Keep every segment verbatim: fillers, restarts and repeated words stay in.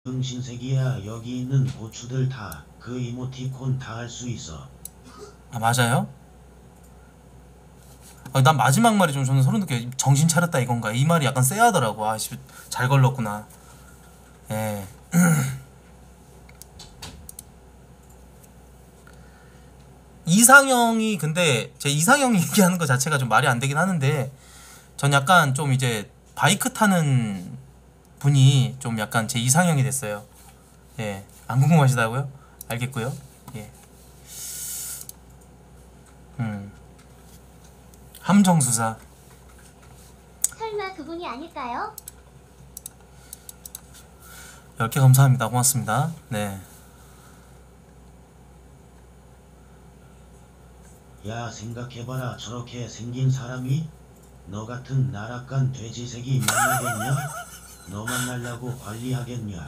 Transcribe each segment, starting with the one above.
등신색이야. 여기 있는 고추들 다 그 이모티콘 다 할 수 있어. 아 맞아요? 아, 난 마지막 말이 좀 저는 소름 돋게 정신 차렸다 이건가 이 말이 약간 쎄하더라고. 아씨 잘 걸렀구나. 예. 이상형이 근데 제 이상형 얘기하는 거 자체가 좀 말이 안 되긴 하는데 전 약간 좀 이제 바이크 타는 분이 좀 약간 제 이상형이 됐어요. 예. 안 궁금하시다고요? 알겠고요. 예. 음. 함정수사. 설마 그분이 아닐까요? 열 개 감사합니다. 고맙습니다. 네. 야, 생각해봐라. 저렇게 생긴 사람이 너 같은 나락간 돼지새끼 만나겠냐? 너 만나려고 관리하겠냐?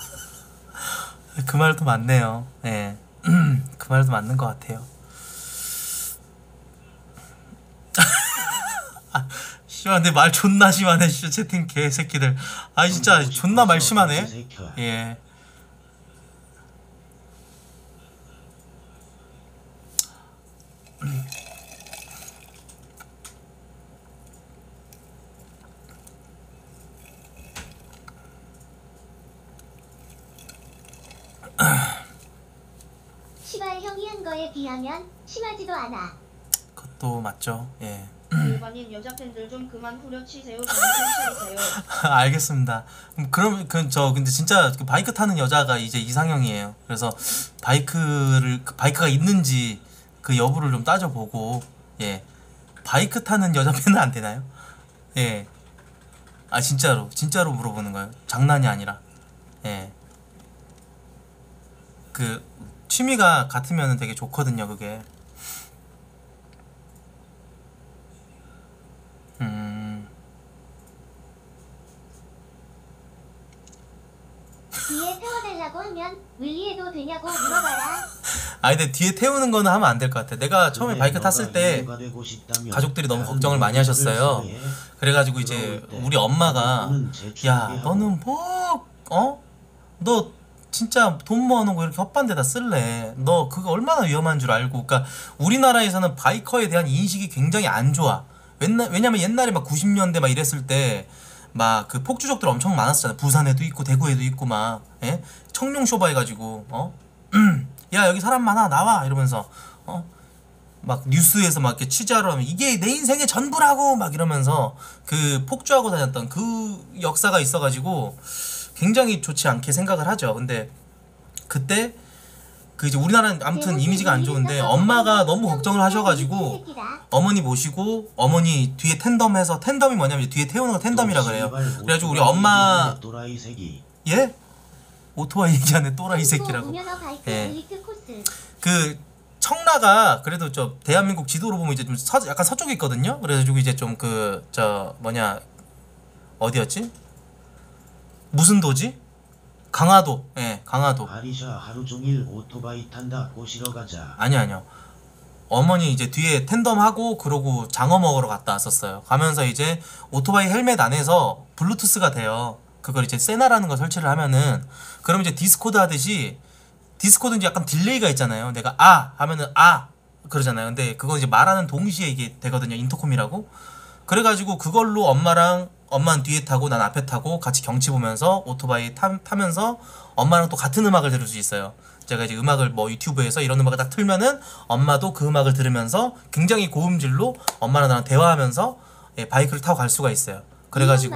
그 말도 맞네요. 예. 그 말도 맞는 것 같아요. 아, 씨발, 내 말 존나 심하네, 씨, 채팅 개새끼들. 아, 진짜 존나 말 심하네. 예. 시발 형이 한 거에 비하면 심하지도 않아. 그것도 맞죠. 예. 일반인 여자 팬들 좀 그만 후려치세요. 정신 차리세요. 알겠습니다. 그럼 그 저 근데 진짜 그 바이크 타는 여자가 이제 이상형이에요. 그래서 바이크를 바이크가 있는지 그 여부를 좀 따져보고 예 바이크 타는 여자 팬은 안 되나요? 예. 아 진짜로 진짜로 물어보는 거예요. 장난이 아니라 예. 그 취미가 같으면 되게 좋거든요. 그게. 음. 뒤에 태워달라고 하면 윌리해도 되냐고 물어봐라. 아 근데 뒤에 태우는 거는 하면 안 될 것 같아. 내가 처음에 바이크 탔을 때 가족들이 너무 걱정을 많이 하셨어요. 그래가지고 이제 우리 엄마가 야 너는 뭐 어? 너 진짜 돈 모아놓은 거 이렇게 헛반 데다 쓸래? 너 그거 얼마나 위험한 줄 알고. 그러니까 우리나라에서는 바이커에 대한 인식이 굉장히 안 좋아. 왜냐, 왜냐면 옛날에 막 구십 년대 막 이랬을 때 막 그 폭주족들 엄청 많았잖아. 부산에도 있고 대구에도 있고 막 예? 청룡 쇼바 해가지고 어? 야 여기 사람 많아 나와 이러면서 어? 막 뉴스에서 막 이렇게 취재하러 하면 이게 내 인생의 전부라고 막 이러면서 그 폭주하고 다녔던 그 역사가 있어가지고 굉장히 좋지 않게 생각을 하죠. 근데 그때 그 이제 우리나라는 아무튼 이미지가 안 좋은데 엄마가 너무 걱정을 하셔가지고 어머니 모시고 어머니 뒤에 텐덤해서 텐덤이 뭐냐면 뒤에 태우는 거 텐덤이라 그래요. 그래가지고 우리 엄마 예? 오토바이 얘기하네 또라이 새끼라고. 예. 그 청라가 그래도 저 대한민국 지도로 보면 이제 좀 서, 약간 서쪽에 있거든요. 그래가지고 이제 좀 그 저 뭐냐 어디였지? 무슨 도지? 강화도. 예, 강화도. 아리샤 하루 종일 오토바이 탄다. 꼬시러 가자. 아니 아니요. 어머니 이제 뒤에 텐덤하고 그러고 장어 먹으러 갔다 왔었어요. 가면서 이제 오토바이 헬멧 안에서 블루투스가 돼요. 그걸 이제 세나라는 거 설치를 하면은 그럼 이제 디스코드 하듯이 디스코드 이제 약간 딜레이가 있잖아요. 내가 아 하면은 아 그러잖아요. 근데 그거 이제 말하는 동시에 이게 되거든요. 인터콤이라고. 그래가지고 그걸로 엄마랑 엄마는 뒤에 타고 난 앞에 타고 같이 경치 보면서 오토바이 타, 타면서 엄마랑 또 같은 음악을 들을 수 있어요. 제가 이제 음악을 뭐 유튜브에서 이런 음악을 딱 틀면은 엄마도 그 음악을 들으면서 굉장히 고음질로 엄마랑 나랑 대화하면서 예, 바이크를 타고 갈 수가 있어요. 그래가지고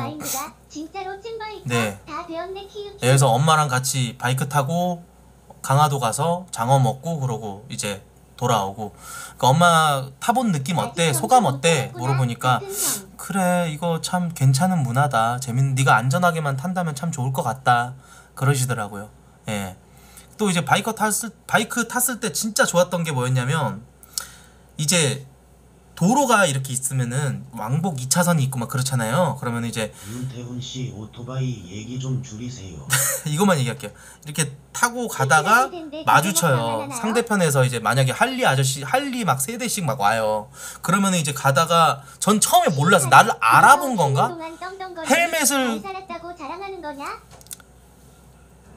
네. 그래서 엄마랑 같이 바이크 타고 강화도 가서 장어 먹고 그러고 이제 돌아오고. 그러니까 엄마 타본 느낌 어때? 소감 어때? 물어보니까 그래 이거 참 괜찮은 문화다. 재밌는 네가 안전하게만 탄다면 참 좋을 것 같다. 그러시더라고요. 예. 또 이제 바이크 탔을 바이크 탔을 때 진짜 좋았던 게 뭐였냐면 이제 도로가 이렇게 있으면은 왕복 이 차선이 있고 막 그렇잖아요. 그러면 이제 윤태훈 씨 오토바이 얘기 좀 줄이세요. 이것만 얘기할게요. 이렇게 타고 가다가 마주쳐요. 상대편에서 이제 만약에 할리 아저씨 할리 막 세 대씩 막 와요. 그러면은 이제 가다가 전 처음에 몰라서 나를 알아본 건가? 헬멧을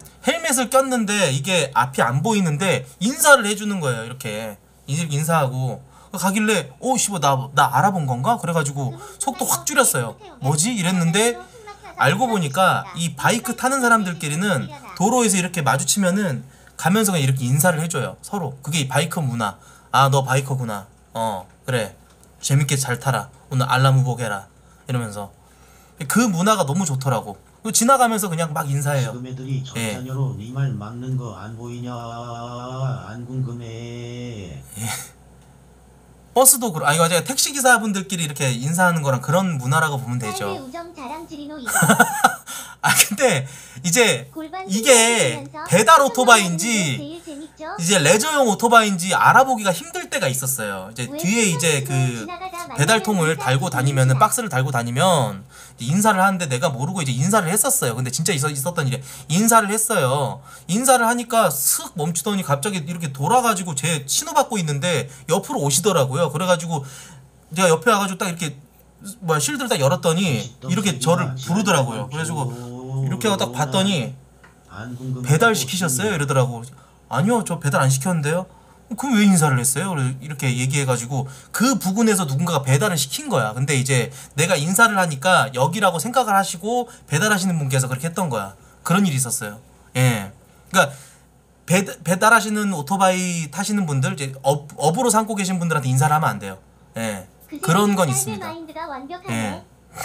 헬멧을 꼈는데 이게 앞이 안 보이는데 인사를 해주는 거예요. 이렇게 이렇게 인사하고 가길래 오 씨발 나, 나 알아본 건가? 그래가지고 속도 확 줄였어요. 뭐지? 이랬는데 알고 보니까 이 바이크 타는 사람들끼리는 도로에서 이렇게 마주치면은 가면서 그냥 이렇게 인사를 해줘요. 서로. 그게 이 바이커 문화. 아 너 바이커구나. 어 그래 재밌게 잘 타라. 오늘 알람 보게라. 이러면서 그 문화가 너무 좋더라고. 지나가면서 그냥 막 인사해요. 지금 애들이 예. 전자녀로 니 말 막는 거 안 보이냐? 안 궁금해. 예. 버스도 그렇 아니 맞아요. 택시 기사분들끼리 이렇게 인사하는 거랑 그런 문화라고 보면 삶의 되죠. 우정 자랑 지리노 이거. 아 근데 이제 골반 이게 생각하면서 배달 제일 오토바이인지 재밌죠? 이제 레저용 오토바이인지 알아보기가 힘들 때가 있었어요. 이제 왜 뒤에 이제 그 지나가다 배달통을 만나면 달고 다니면은 인사. 박스를 달고 다니면 인사를 하는데 내가 모르고 이제 인사를 했었어요. 근데 진짜 있었, 있었던 일에 인사를 했어요. 인사를 하니까 슥 멈추더니 갑자기 이렇게 돌아가지고 제 신호받고 있는데 옆으로 오시더라고요. 그래가지고 제가 옆에 와가지고 딱 이렇게 뭐야 실드를 딱 열었더니 이렇게 저를 부르더라고요. 그래가지고 이렇게 하고 딱 봤더니 배달 시키셨어요? 이러더라고. 아니요 저 배달 안 시켰는데요. 그럼 왜 인사를 했어요? 이렇게 얘기해가지고 그 부근에서 누군가가 배달을 시킨 거야. 근데 이제 내가 인사를 하니까 여기라고 생각을 하시고 배달하시는 분께서 그렇게 했던 거야. 그런 일이 있었어요. 예. 그러니까 배, 배달하시는 오토바이 타시는 분들 이제 업, 업으로 삼고 계신 분들한테 인사를 하면 안 돼요. 예. 그 그런 건 삶의 있습니다. 마인드가 완벽하네. 예.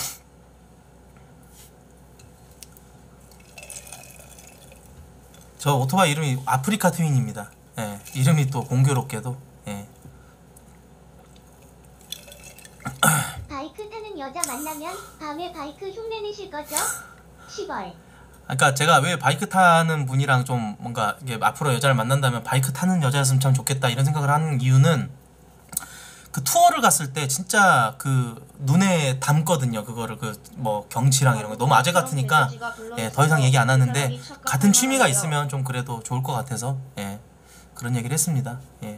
저 오토바이 이름이 아프리카 트윈입니다. 예, 이름이 또 공교롭게도. 예. 바이크 타는 여자 만나면 밤에 바이크 흉내내실 거죠? 시벌. 그러니까 제가 왜 바이크 타는 분이랑 좀 뭔가 이게 앞으로 여자를 만난다면 바이크 타는 여자였으면 참 좋겠다 이런 생각을 하는 이유는 그 투어를 갔을 때 진짜 그 눈에 담거든요. 그거를 그 뭐 경치랑 이런 거 너무 아재 같으니까 예, 더 이상 얘기 안 하는데 같은 취미가 있으면 좀 그래도 좋을 것 같아서 예, 그런 얘기를 했습니다. 예.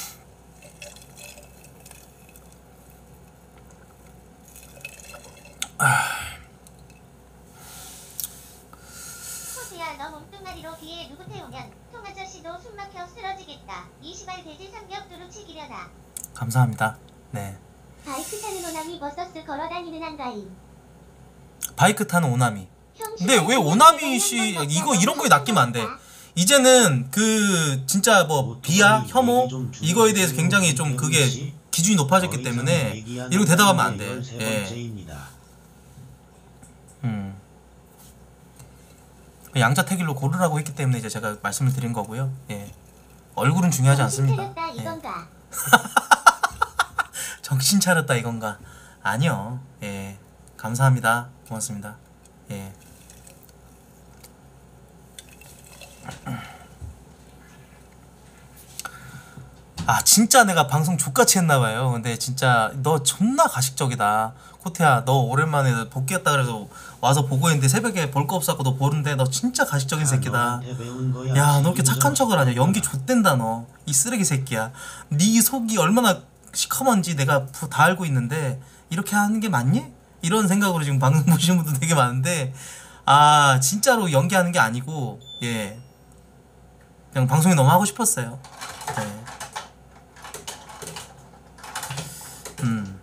호수야 너 몸뚱아리로 뒤에 누구 태우면 통아저씨도 숨막혀 쓰러지겠다. 이시발 돼지 삼겹 두루치기려나. 감사합니다. 네. 바이크 타는 오남이 버서스 걸어다니는 한가임. 바이크 타는 오나미. 형 근데 왜 오나미 씨 이거 이런 거에 낚이면 안 돼. 이제는 그 진짜 뭐 비하, 혐오 이거에 대해서 굉장히 좀 그게 기준이 높아졌기 때문에 이런 거 대답하면 안 돼. 예. 음. 양자택일로 고르라고 했기 때문에 이제 제가 말씀을 드린 거고요. 예. 얼굴은 중요하지 않습니다. 차렸다 예. 이건가? 정신 차렸다 이건가? 아니요. 예. 감사합니다. 고맙습니다. 예. 아 진짜 내가 방송 족같이 했나봐요. 근데 진짜 너 존나 가식적이다. 코태야 너 오랜만에 복귀했다 그래서 와서 보고 있는데 새벽에 볼 거 없었고 너 보는데 너 진짜 가식적인 새끼다. 야 너 이렇게 착한 척을 하냐. 연기 좆된다 너. 이 쓰레기 새끼야. 네 속이 얼마나 시커먼지 내가 다 알고 있는데 이렇게 하는 게 맞니? 이런 생각으로 지금 방송 보시는 분들 되게 많은데 아 진짜로 연기하는 게 아니고 예 그냥 방송이 너무 하고 싶었어요. 네. 음.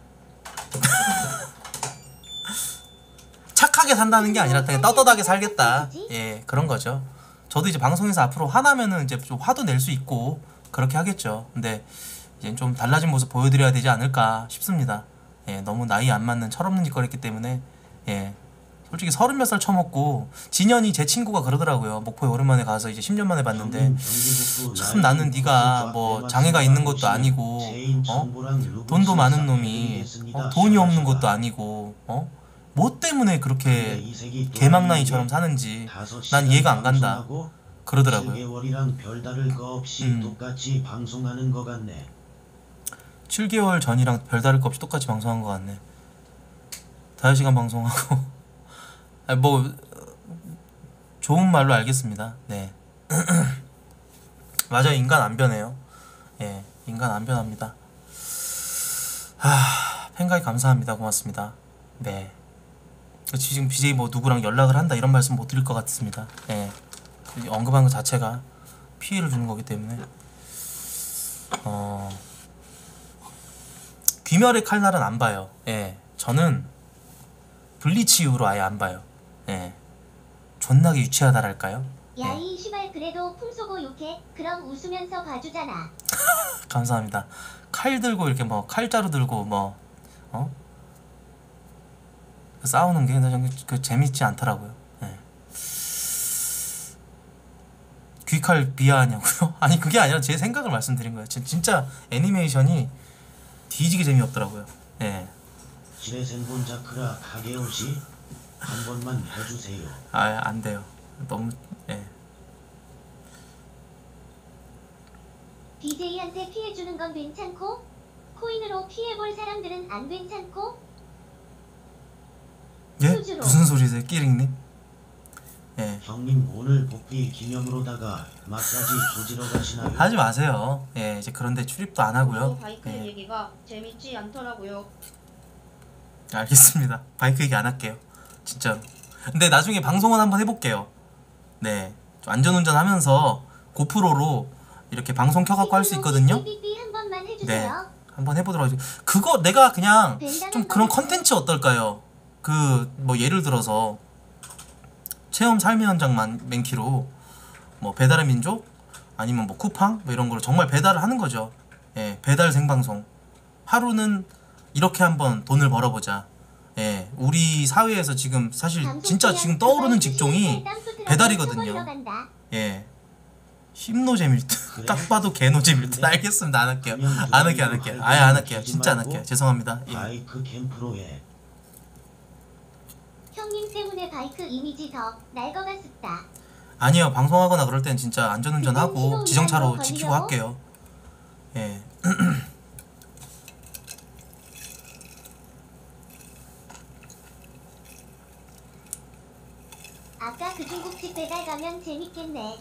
착하게 산다는 게 아니라 그냥 떳떳하게 살겠다. 예, 그런 거죠. 저도 이제 방송에서 앞으로 화나면은 이제 좀 화도 낼 수 있고 그렇게 하겠죠. 근데 이제 좀 달라진 모습 보여드려야 되지 않을까 싶습니다. 예, 너무 나이 안 맞는 철없는 짓거리 했기 때문에 예, 솔직히 서른 몇 살 처먹고 진현이 제 친구가 그러더라고요. 목포에 오랜만에 가서 이제 십 년 만에 봤는데 참 나는 네가 뭐 장애가 있는 것도 아니고 어? 돈도 많은 놈이 어? 돈이 없는 것도 아니고 어? 뭐 때문에 그렇게 개망나이처럼 사는지 난 이해가 안 간다 그러더라고요. 칠 개월이랑 별다를 거 없이 음. 똑같이 방송하는 거 같네. 칠 개월 전이랑 별다를 거 없이 똑같이 방송한 것 같네. 다섯 시간 방송하고 아니 뭐 좋은 말로 알겠습니다. 네. 맞아요. 인간 안 변해요. 예, 인간 안 변합니다. 하, 팬가입 감사합니다. 고맙습니다. 네. 지금 비제이 뭐 누구랑 연락을 한다 이런 말씀 못 드릴 것 같습니다. 예, 그 언급한 것 자체가 피해를 주는 거기 때문에 어 귀멸의 칼날은 안 봐요. 예, 저는 블리치 이후로 아예 안 봐요. 예, 존나게 유치하다랄까요? 야이 시발 그래도 풍소고 욕해. 그럼 웃으면서 봐주잖아. 감사합니다. 칼 들고 이렇게 뭐 칼자루 들고 뭐 어? 싸우는 게 나 좀 그 재밌지 않더라고요. 예. 귀칼 비하하냐고요? 아니 그게 아니라 제 생각을 말씀드린 거예요. 진- 진짜 애니메이션이 뒤지게 재미없더라고요. 예. 지레센본 자크라 카게오시 한 번만 해주세요. 아, 안 돼요. 너무 예. 디제이한테 피해주는 건 괜찮고 코인으로 피해볼 사람들은 안 괜찮고 예? 수주로. 무슨 소리세요, 끼링님? 예. 형님 오늘 복귀 기념으로다가 마사지 조지러 가시나요? 하지 마세요. 예, 이제 그런데 출입도 안 하고요. 또 바이크 예. 얘기가 재밌지 않더라고요. 알겠습니다. 바이크 얘기 안 할게요. 진짜로. 근데 나중에 방송은 한번 해볼게요. 네. 좀 안전운전 하면서 고프로로 이렇게 방송 켜갖고 할 수 있거든요. 삐삐삐 한 번만 네. 해주세요. 한번 해보도록 하죠. 그거 내가 그냥 벤당 좀 한 그런 번 컨텐츠 어떨까요? 그 뭐 예를 들어서 체험 삶의 현장 만 맨키로 뭐 배달의 민족 아니면 뭐 쿠팡 뭐 이런 거를 정말 배달을 하는 거죠. 예, 배달 생방송. 하루는 이렇게 한번 돈을 벌어보자. 예, 우리 사회에서 지금 사실 진짜 지금 떠오르는 직종이 배달이거든요. 예, 힘노잼일 듯. 딱 봐도 개노잼일 듯. 알겠습니다. 안 할게요. 안 할게요. 안 할게요. 아예 안 할게요. 진짜 안 할게요. 죄송합니다. 예. 바이크 캠프로에 형님 때문에 바이크 이미지 더 날 것 같습니다. 아니요, 방송하거나 그럴 땐 진짜 안전운전하고 그땐 지정차로 신호 지키고 걸리려고? 할게요. 예. 아까 그 중국집 배달 가면 재밌겠네.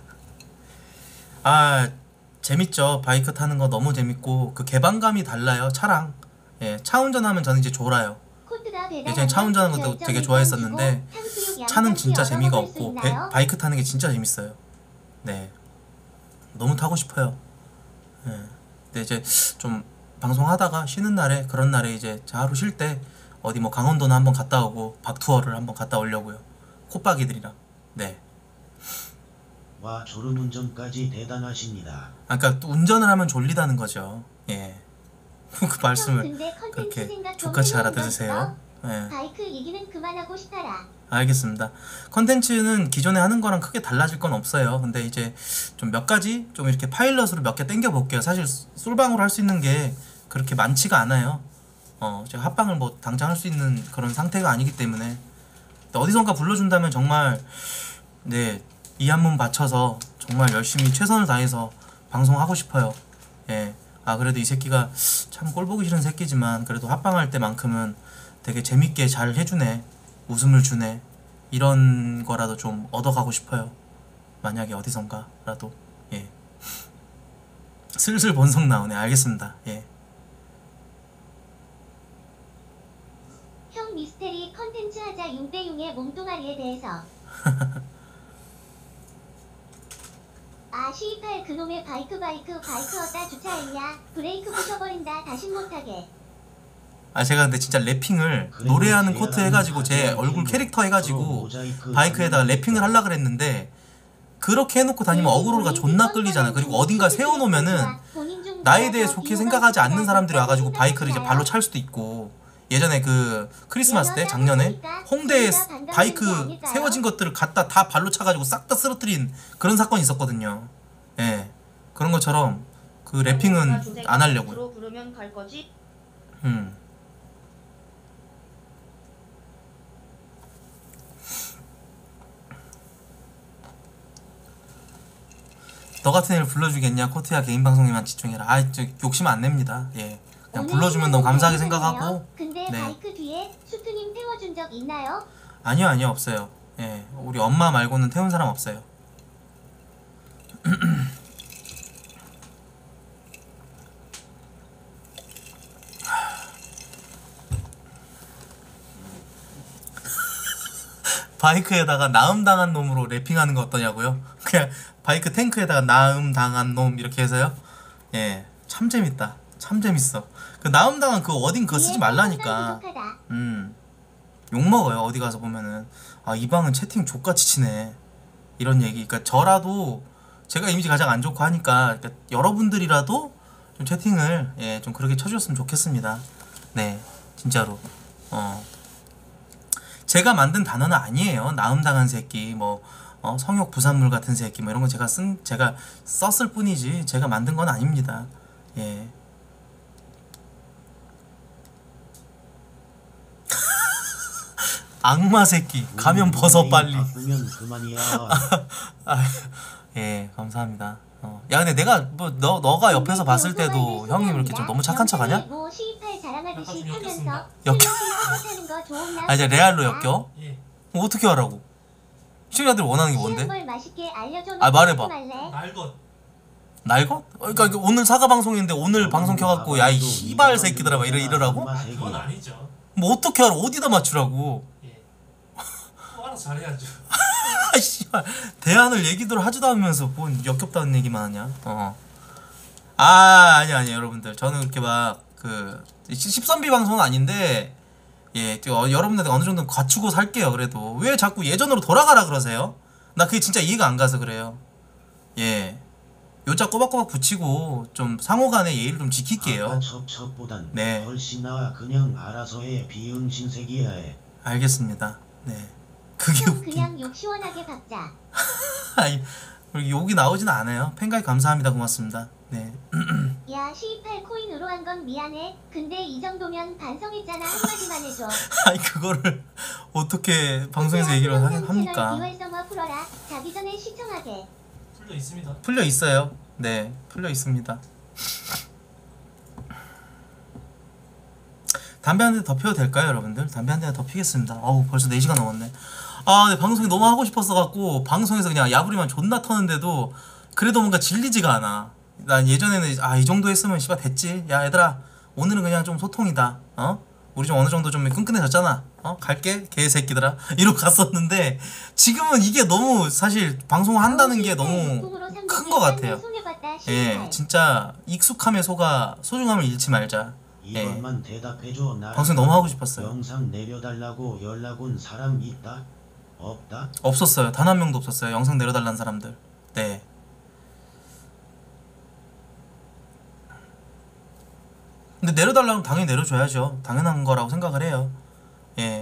아, 재밌죠. 바이크 타는 거 너무 재밌고 그 개방감이 달라요. 차랑. 예, 차 운전하면 저는 이제 졸아요. 코트가 배달 예전에 차 운전하는 것도 되게 좋아했었는데 차는 진짜 재미가 없고 배, 바이크 타는 게 진짜 재밌어요. 네, 너무 타고 싶어요. 예. 근데 이제 좀 방송하다가 쉬는 날에 그런 날에 이제 하루 쉴 때 어디 뭐 강원도나 한번 갔다 오고 박투어를 한번 갔다 오려고요. 콧박이들이랑. 네. 와 졸음운전까지 대단하십니다. 아, 그러니까 또 운전을 하면 졸리다는 거죠. 예. 그 말씀을 그렇게 족같이 알아들으세요. 예. 바이크 얘기는 그만하고 싶어라. 알겠습니다. 컨텐츠는 기존에 하는 거랑 크게 달라질 건 없어요. 근데 이제 좀 몇 가지 좀 이렇게 파일럿으로 몇 개 땡겨 볼게요. 사실 솔방으로 할 수 있는 게 그렇게 많지가 않아요. 어, 제가 합방을 뭐 당장 할 수 있는 그런 상태가 아니기 때문에 어디선가 불러준다면 정말 네, 이 한 몸 바쳐서 정말 열심히 최선을 다해서 방송하고 싶어요. 예. 아, 그래도 이 새끼가 참 꼴보기 싫은 새끼지만 그래도 합방할 때만큼은 되게 재밌게 잘 해주네, 웃음을 주네, 이런 거라도 좀 얻어가고 싶어요. 만약에 어디선가라도. 예. 슬슬 본성 나오네. 알겠습니다. 예. 형 미스테리 컨텐츠 하자. 융대융의 몸뚱아리에 대해서. 아 시입할 그놈의 바이크 바이크 바이크 어디다 주차했냐. 브레이크 부셔버린다. 다신 못하게. 아, 제가 근데 진짜 래핑을 노래하는 코트 해가지고 제 얼굴 캐릭터 해가지고 바이크에다가 래핑을 하려고 그랬는데 그렇게 해놓고 다니면 어그로가 존나 끌리잖아. 그리고 어딘가 세워놓으면은 나에 대해 좋게 생각하지 않는 사람들이 와가지고 바이크를 이제 발로 찰 수도 있고, 예전에 그 크리스마스 때 작년에 홍대에 바이크 세워진 것들을 갖다 다 발로 차가지고 싹 다 쓰러뜨린 그런 사건이 있었거든요. 예, 그런 것처럼 그 래핑은 안 하려고요. 주로 부르면 갈 거지? 음. 너 같은 애를 불러주겠냐? 코트야 개인 방송에만 집중해라. 아, 저 욕심 안 냅니다. 예, 그냥 불러주면 너무 감사하게 생각하고. 근데 네. 바이크 뒤에 수트님 태워준 적 있나요? 아니요, 아니요, 없어요. 예, 우리 엄마 말고는 태운 사람 없어요. 바이크에다가 나음 당한 놈으로 래핑하는 거 어떠냐고요? 그냥 바이크 탱크에다가 나음 당한 놈 이렇게 해서요. 예, 참 재밌다. 참 재밌어. 그 나음 당한 그 어딘 그거 쓰지 말라니까. 음, 욕 먹어요. 어디 가서 보면은 아, 이 방은 채팅 족같이 치네. 이런 얘기. 그러니까 저라도 제가 이미지 가장 안 좋고 하니까 그러니까 여러분들이라도 좀 채팅을 예, 좀 그렇게 쳐주셨으면 좋겠습니다. 네, 진짜로. 어. 제가 만든 단어는 아니에요. 나음당한 새끼, 뭐 어, 성욕 부산물 같은 새끼, 뭐 이런 거 제가 쓴 제가 썼을 뿐이지 제가 만든 건 아닙니다. 예. 악마 새끼, 가면 벗어 빨리. 바꾸면 그만이야. 아, 예, 감사합니다. 어. 야, 근데 내가 뭐 너 너가 옆에서 봤을 때도 형님 이렇게 좀 너무 착한 척하냐? 뭐 시입할 자랑하듯이 약간 좀 하면서 역- 하는 거 좋은 나. 아, 이제 레알로 엮여? 예. 뭐 어떻게 하라고? 시청자들 원하는 게 뭔데? 걸 맛있게 알려줘. 아, 말해봐. 날것. 날것? 어, 그러니까 이거 오늘 사과 방송인데 오늘 방송 켜갖고 야 이 씨발 새끼들아 막 이러 이러라고? 아, 그건 아니죠. 뭐 어떻게 알아? 어디다 맞추라고? 예. 또 알아서 잘해야죠. 아 씨발 대안을 얘기들 하지도 않으면서 뭔 역겹다는 얘기만 하냐? 어. 아 아니 아니 여러분들 저는 그렇게 막 그 십선비 방송은 아닌데 예 어, 여러분들 어느 정도 갖추고 살게요. 그래도 왜 자꾸 예전으로 돌아가라 그러세요? 나 그게 진짜 이해가 안 가서 그래요. 예. 요자 꼬박꼬박 붙이고 좀 상호간의 예의를 좀 지킬게요. 첩첩보단 네. 훨씬 나아. 그냥 알아서 해. 비응신 새끼야 해. 알겠습니다. 네. 그게 형 웃긴. 그냥 욕 시원하게 박자. 아니 그렇게 욕이 나오진 않아요. 팬가입 감사합니다. 고맙습니다. 네. 야 시입할 코인으로 한 건 미안해. 근데 이 정도면 반성했잖아. 한마디만 해줘. 아니 그거를 어떻게 방송에서 얘기를 하, 합니까? 비활성화 풀어라. 자기 전에 시청하게. 풀려 있습니다. 풀려 있어요. 네, 풀려 있습니다. 담배 한 대 더 피워도 될까요, 여러분들? 담배 한 대 더 피겠습니다. 어우, 벌써 네 시간 넘었네. 아, 네, 방송이 너무 하고 싶었어갖고 방송에서 그냥 야부리만 존나 터는데도 그래도 뭔가 질리지가 않아. 난 예전에는 아, 이 정도 했으면 씨발 됐지. 야, 얘들아, 오늘은 그냥 좀 소통이다. 어? 우리 좀 어느 정도 좀 끈끈해졌잖아. 어? 갈게, 개새끼들아. 이러고 갔었는데 지금은 이게 너무 사실 방송을 한다는 게 너무 큰 것 같아요. 예, 진짜 익숙함에 속아 소중함을 잃지 말자. 예. 이것만 대답해줘. 나 방송 너무 하고 싶었어요. 영상 내려달라고 연락 온 사람 있다? 없다? 없었어요. 단 한 명도 없었어요. 영상 내려달라는 사람들. 네. 근데 내려달라면 당연히 내려줘야죠. 당연한 거라고 생각을 해요. 예.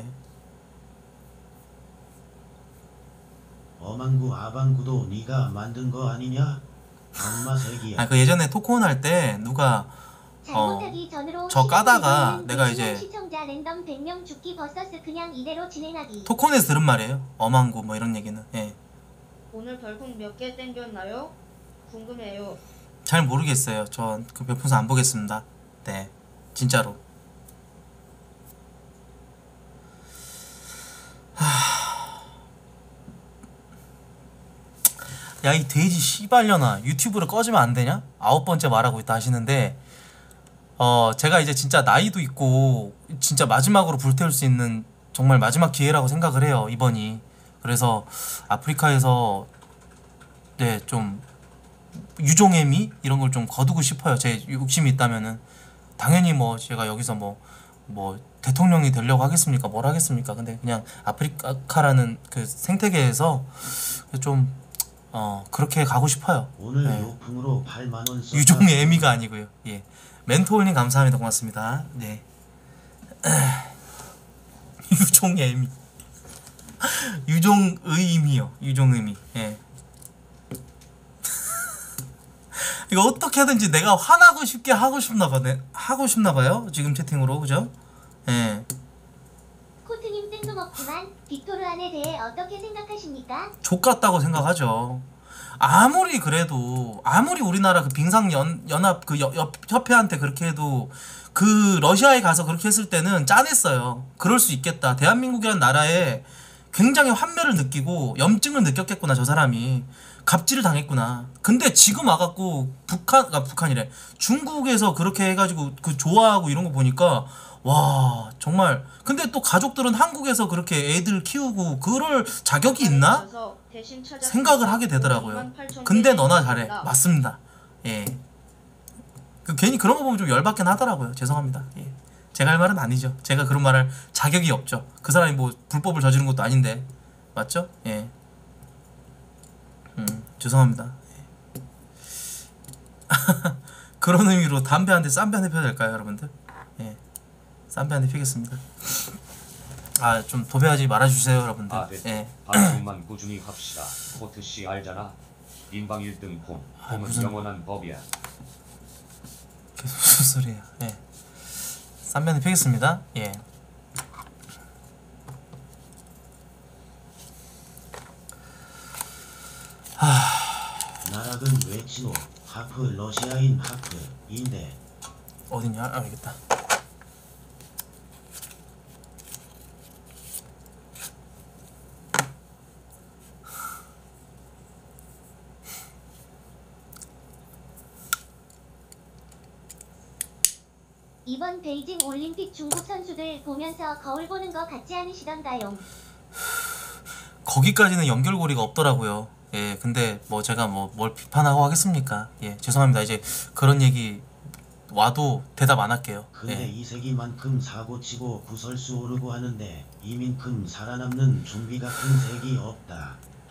어망구 아방구도 네가 만든 거 아니냐? 악마 새끼야. 아, 그 예전에 토크온 할 때 누가 잘못하기 전으로 저 까다가 시청자는 내가 백 이제 명 시청자 랜덤 백 명 죽기 버서스 그냥 이대로 진행하기. 토크온에서 들은 말이에요. 어망구 뭐 이런 얘기는. 예. 오늘 별풍 몇 개 땡겼나요? 궁금해요. 잘 모르겠어요. 저 그 별풍선 안 보겠습니다. 네. 진짜로. 야, 이 돼지 씨발려나 유튜브를 꺼지면 안 되냐? 아홉 번째 말하고 있다 하시는데 어 제가 이제 진짜 나이도 있고 진짜 마지막으로 불태울 수 있는 정말 마지막 기회라고 생각을 해요, 이번이. 그래서 아프리카에서 네, 좀 유종의 미 이런 걸 좀 거두고 싶어요. 제 욕심이 있다면은 당연히 뭐 제가 여기서 뭐 뭐 대통령이 되려고 하겠습니까? 뭘 하겠습니까? 근데 그냥 아프리카라는 그 생태계에서 좀 어 그렇게 가고 싶어요. 오늘 네. 요풍으로 팔만 원 썼다. 유종의 애미가 아니고요. 예. 멘토님 감사합니다. 고맙습니다. 네. 유종의 애미. 유종의미요. 유종의미. 예. 이거 어떻게 하든지 내가 화나고 싶게 하고 싶나 봐네. 하고 싶나 봐요. 지금 채팅으로. 그죠? 예. 코트님 뜬금없지만 빅토르안에 대해 어떻게 생각하십니까? 족같다고 생각하죠. 아무리 그래도 아무리 우리나라 그 빙상 연, 연합 그 여, 여, 협회한테 그렇게 해도 그 러시아에 가서 그렇게 했을 때는 짠했어요. 그럴 수 있겠다. 대한민국이라는 나라에 굉장히 환멸을 느끼고 염증을 느꼈겠구나. 저 사람이 갑질을 당했구나. 근데 지금 와갖고 북한 아 북한이래 중국에서 그렇게 해가지고 그 좋아하고 이런 거 보니까 와 정말 근데 또 가족들은 한국에서 그렇게 애들 키우고 그럴 자격이 있나? 있어서 대신 찾았습니다. 생각을 하게 되더라고요. 이만 팔천 근데 개 너나 잘해. 있습니다. 맞습니다. 예. 그 괜히 그런 거 보면 좀 열받긴 하더라고요. 죄송합니다. 예. 제가 할 말은 아니죠. 제가 그런 말할 자격이 없죠. 그 사람이 뭐 불법을 저지른 것도 아닌데. 맞죠? 예. 음, 죄송합니다. 예. 그런 의미로 담배 한 대, 쌈배 한 대 펴도 될까요, 여러분들? 예. 쌈배 한 대 피겠습니다. 아, 좀 도배하지 말아주세요, 여러분들. 아, 네. 예. 방송만 꾸준히 합시다. 코트씨 알잖아. 인방 일 등 폼. 아, 폼은 무슨- 영원한 법이야. 계속 무슨 소리예요? 예. 쌈배 한 대 피겠습니다. 예. 나락은 외치노 하프 러시아인 하프인데 어딨냐? 아, 알겠다. 이번 베이징 올림픽 중국 선수들 보면서 거울 보는 거 같지 않으시던가요? 거기까지는 연결고리가 없더라고요. 예, 근데 뭐 제가 뭐 뭘 비판하고 하겠습니까? 예, 죄송합니다. 이제 그런 얘기 와도 대답 안 할게요. 근데 예. 이 세기만큼 사고치고 구설수 오르고 하는데 이민큼 살아남는 좀비 같은 색이 없다.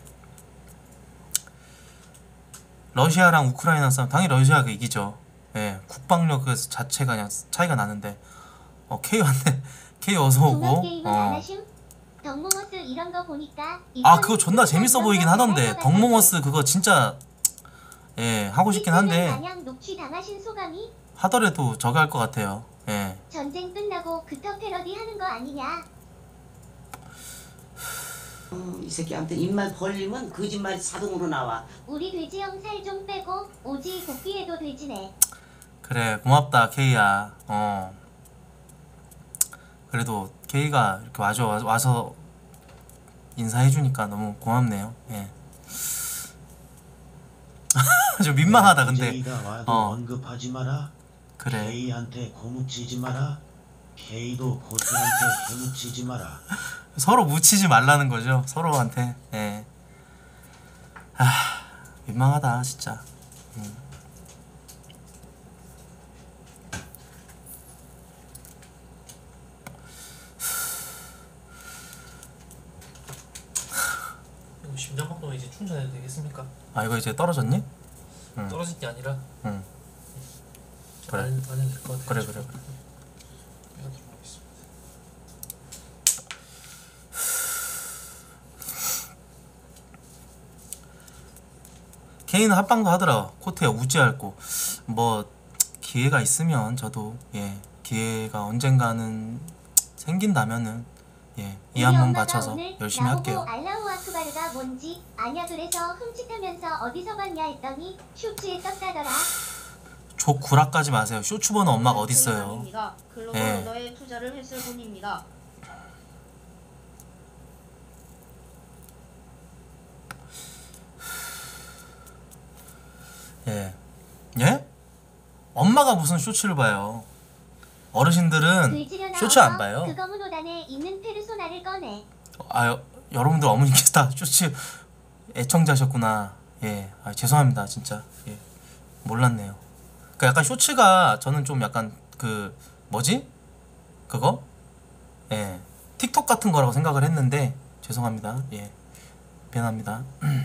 러시아랑 우크라이나 싸움 당연히 러시아가 이기죠. 예, 국방력 그 자체가 그냥 차이가 나는데 어, K 왔네. K 어서 종합 오고. 게임은 안 어. 하심? 덕몽어스 이런 거 보니까 아, 그거 존나 재밌어 보이긴 하던데. 덕몽어스 그거 진짜 예, 하고 싶긴 한데 마냥 녹취 당하신 소감이? 하더라도 저거 할 것 같아요. 예. 전쟁 끝나고 그터 패러디 하는 거 아니냐? 음, 이 새끼한테 입만 벌리면 거짓말이 자동으로 나와. 우리 돼지형 살 좀 빼고 오지 복귀해도 돼지네. 그래 고맙다 K야. 어 그래도 K가 이렇게 와줘 와- 와서 인사해주니까 너무 고맙네요. 예. 좀 민망하다 근데. 제이가 와도 어. 언급하지 마라. 그래 K한테 고무치지 마라. K도 코트한테 개무치지 마라. 서로 묻히지 말라는 거죠 서로한테. 예. 아 민망하다 진짜. 음. 이거 심장박동 이제 충전해도 되겠습니까? 아 이거 이제 떨어졌니? 응. 떨어질 게 아니라 응. 그래. 안, 안 해도 될 것 같아요. 그래 그래 그래. 빼도록 하겠습니다. K는 합방도 하더라. 코트야 우지할고 뭐 기회가 있으면 저도 예 기회가 언젠가는 생긴다면은 예 이 한 번 바쳐서 열심히 할게요. 알라우 아크바르가 뭔지 아냐 그래서 흠칫하면서 어디서 봤냐 했더니 쇼츠에 떴다더라. 족 구라까지 마세요. 쇼츠 보는 엄마가 어딨어요. 아닙니다. 글로벌 예. 언어에 투자를 했을 뿐입니다. 예. 예? 엄마가 무슨 쇼츠를 봐요. 어르신들은 글지려 쇼츠 안 나와서 봐요. 그 검은 옷 안에 있는 페르소나를 꺼내. 아 여, 여러분들 어머님께서 다 쇼츠 애청자셨구나. 예. 아, 죄송합니다 진짜. 예. 몰랐네요. 그러니까 약간 쇼츠가 저는 좀 약간 그 뭐지? 그거? 예. 틱톡 같은 거라고 생각을 했는데 죄송합니다. 예. 미안합니다.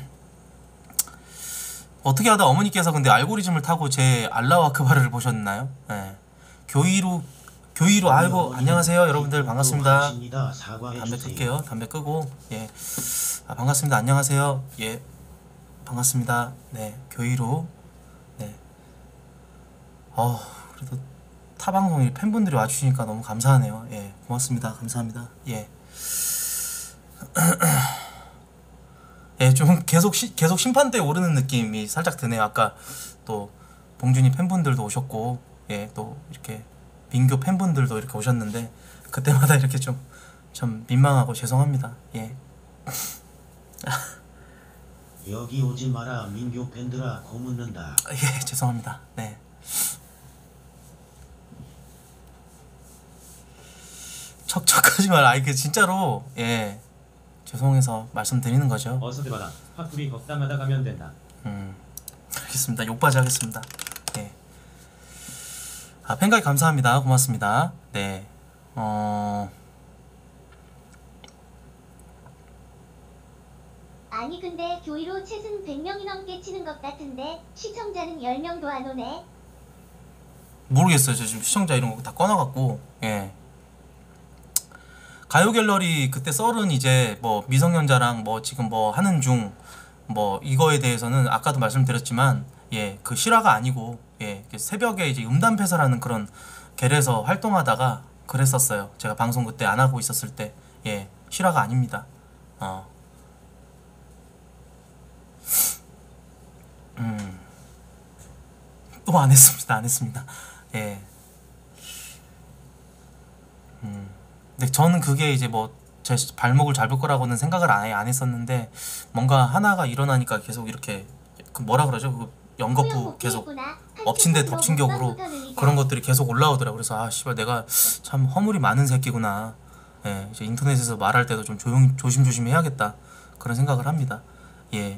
어떻게 하다 어머니께서 근데 알고리즘을 타고 제 알라우 아크바르를 보셨나요? 예. 교이로 교이로 아이고 안녕하세요 여러분들 반갑습니다. 담배 끌게요. 담배 끄고 예. 아, 반갑습니다. 안녕하세요. 예. 반갑습니다. 네. 교이로 네. 어, 그래도 타 방송에 팬분들이 와 주시니까 너무 감사하네요. 예. 고맙습니다. 감사합니다. 예. 예, 좀 계속 시, 계속 심판대에 오르는 느낌이 살짝 드네요. 아까 또 봉준이 팬분들도 오셨고, 예, 또 이렇게 민교 팬분들도 이렇게 오셨는데 그때마다 이렇게 좀 좀 민망하고 죄송합니다. 예. 여기 오지 마라 민교 팬들아 고묻는다. 예, 죄송합니다. 네. 척하지 말라. 아이 그 진짜로 예 죄송해서 말씀드리는 거죠. 어서 들어라. 화풀이 걷다마다 가면 된다. 음 알겠습니다. 욕바지 하겠습니다. 예. 아 팬가입 감사합니다. 고맙습니다. 네. 어 아니 근데 교의로 챗은 백 명이 넘게 치는 것 같은데 시청자는 열 명도 안 오네. 모르겠어요. 저 지금 시청자 이런 거 다 꺼놔갖고 예. 가요 갤러리 그때 썰은 이제 뭐 미성년자랑 뭐 지금 뭐 하는 중 뭐 이거에 대해서는 아까도 말씀드렸지만 예 그 실화가 아니고 예 새벽에 이제 음담패설하는 그런 갤에서 활동하다가 그랬었어요. 제가 방송 그때 안 하고 있었을 때 예 실화가 아닙니다. 어. 음. 또 안 했습니다. 안 했습니다. 예. 음. 근데 저는 그게 이제 뭐 제 발목을 잡을 거라고는 생각을 아예 안 했었는데 뭔가 하나가 일어나니까 계속 이렇게 그 뭐라 그러죠? 그 연거푸 계속 엎친 데 덮친 격으로 그런 것들이 계속 올라오더라고요. 그래서 아 씨발 내가 참 허물이 많은 새끼구나. 예. 이제 인터넷에서 말할 때도 좀 조용 조심조심 해야겠다. 그런 생각을 합니다. 예.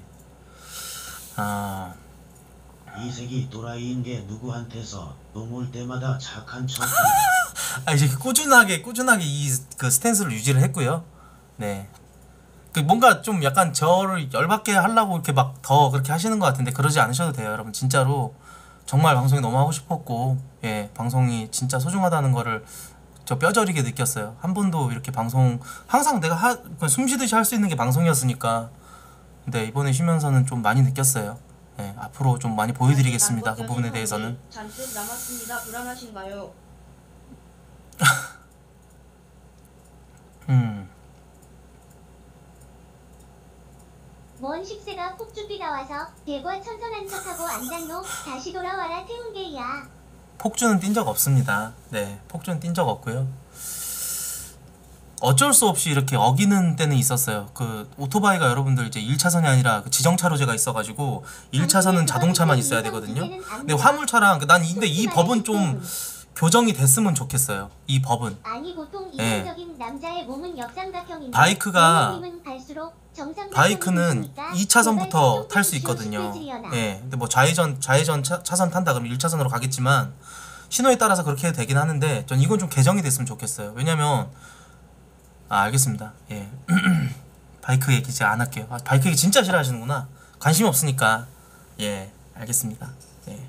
아. 이 새끼 또라이인 게 누구한테서 똥올 때마다 착한 척. 아 이제 꾸준하게 꾸준하게 이 그 스탠스를 유지를 했고요. 네. 그 뭔가 좀 약간 저를 열받게 하려고 이렇게 막 더 그렇게 하시는 것 같은데 그러지 않으셔도 돼요, 여러분. 진짜로 정말 방송이 너무 하고 싶었고, 예, 방송이 진짜 소중하다는 거를 저 뼈저리게 느꼈어요. 한 번도 이렇게 방송 항상 내가 하, 숨 쉬듯이 할 수 있는 게 방송이었으니까. 근데 이번에 쉬면서는 좀 많이 느꼈어요. 예, 앞으로 좀 많이 보여드리겠습니다. 그 부분에 대해서는. 잔뜩 남았습니다. 불안하신가요? 음. 뭔 십세가 폭주비가 와서 대과 천선한 척하고 안장노 다시 돌아와라 태운게야. 폭주는 띈 적 없습니다. 네, 폭주는 띈 적 없고요. 어쩔 수 없이 이렇게 어기는 때는 있었어요. 그 오토바이가 여러분들 이제 일 차선이 아니라 그 지정차로제가 있어가지고 일 차선은 자동차만 있어야 되거든요. 근데 화물차랑 난 근데 이 법은 좀 교정이 됐으면 좋겠어요. 이 법은. 아니 보통 예. 이성적인 남자의 몸은 역삼각형인데 바이크가 부모님은 갈수록 정삼각형이 바이크는 있으니까 이 차선부터 제발 탈 수 좀 있거든요. 지어주시려나. 예. 근데 뭐 좌회전 좌회전 차, 차선 탄다 그러면 일 차선으로 가겠지만 신호에 따라서 그렇게 해도 되긴 하는데 전 이건 좀 개정이 됐으면 좋겠어요. 왜냐면 아 알겠습니다. 예. 바이크 얘기 이제 안 할게요. 아, 바이크 얘기 진짜 싫어하시는구나. 관심 없으니까. 예. 알겠습니다. 예.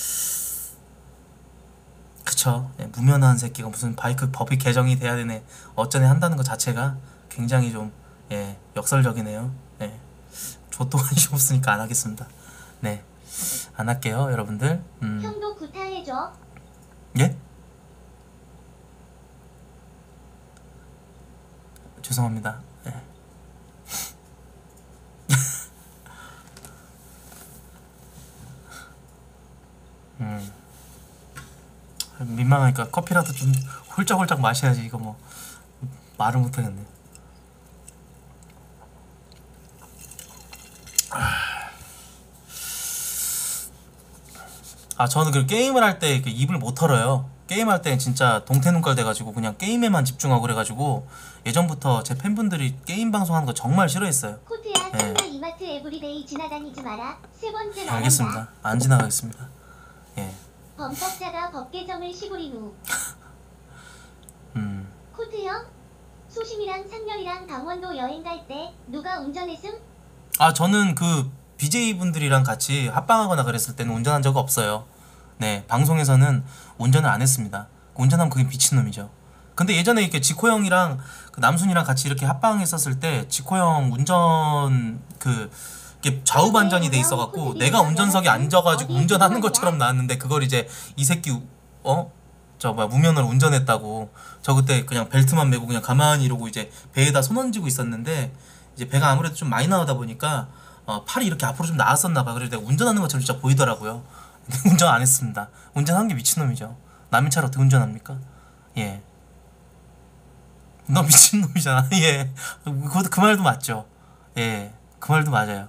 그쵸. 예, 무면허한 새끼가 무슨 바이크 법이 개정이 돼야 되네 어쩌네 한다는 것 자체가 굉장히 좀 예, 역설적이네요. 예. 저도 관심 없으니까 안 하겠습니다. 네. 안 할게요, 여러분들. 음. 형도 구타해줘. 예? 죄송합니다. 예. 음. 민망하니까 커피라도 좀 홀짝홀짝 마셔야지. 이거 뭐 말을 못하겠네. 아 저는 그 게임을 할 때 입을 못 털어요. 게임할 때는 진짜 동태눈깔 돼가지고 그냥 게임에만 집중하고 그래가지고 예전부터 제 팬분들이 게임 방송하는 거 정말 싫어했어요. 코트야 예. 상가 이마트 에브리데이 지나다니지 마라. 세 번째 말한다. 알겠습니다. 안 지나가겠습니다. 예. 범법자가 법개정을 시부리누. 음. 코트 형? 소심이랑 상렬이랑 강원도 여행 갈 때 누가 운전했음? 아 저는 그 비제이 분들이랑 같이 합방하거나 그랬을 때는 운전한 적 없어요. 네, 방송에서는 운전을 안 했습니다. 운전하면 그게 미친놈이죠. 근데 예전에 이렇게 지코 형이랑 그 남순이랑 같이 이렇게 합방했었을 때 지코 형 운전 그 이게 좌우 반전이 돼 있어갖고 내가 운전석에 앉아가지고 운전하는 것처럼 나왔는데 그걸 이제 이 새끼 어? 저 뭐야 무면허로 운전했다고. 저 그때 그냥 벨트만 메고 그냥 가만히 이러고 이제 배에다 손 얹고 있었는데 이제 배가 아무래도 좀 많이 나오다 보니까 어, 팔이 이렇게 앞으로 좀 나왔었나봐. 그래서 내가 운전하는 것처럼 진짜 보이더라고요. 근데 운전 안 했습니다. 운전한 게 미친놈이죠. 남의 차를 어떻게 운전합니까? 예. 너 미친놈이잖아. 예. 그것도 그 말도 맞죠. 예. 그 말도 맞아요.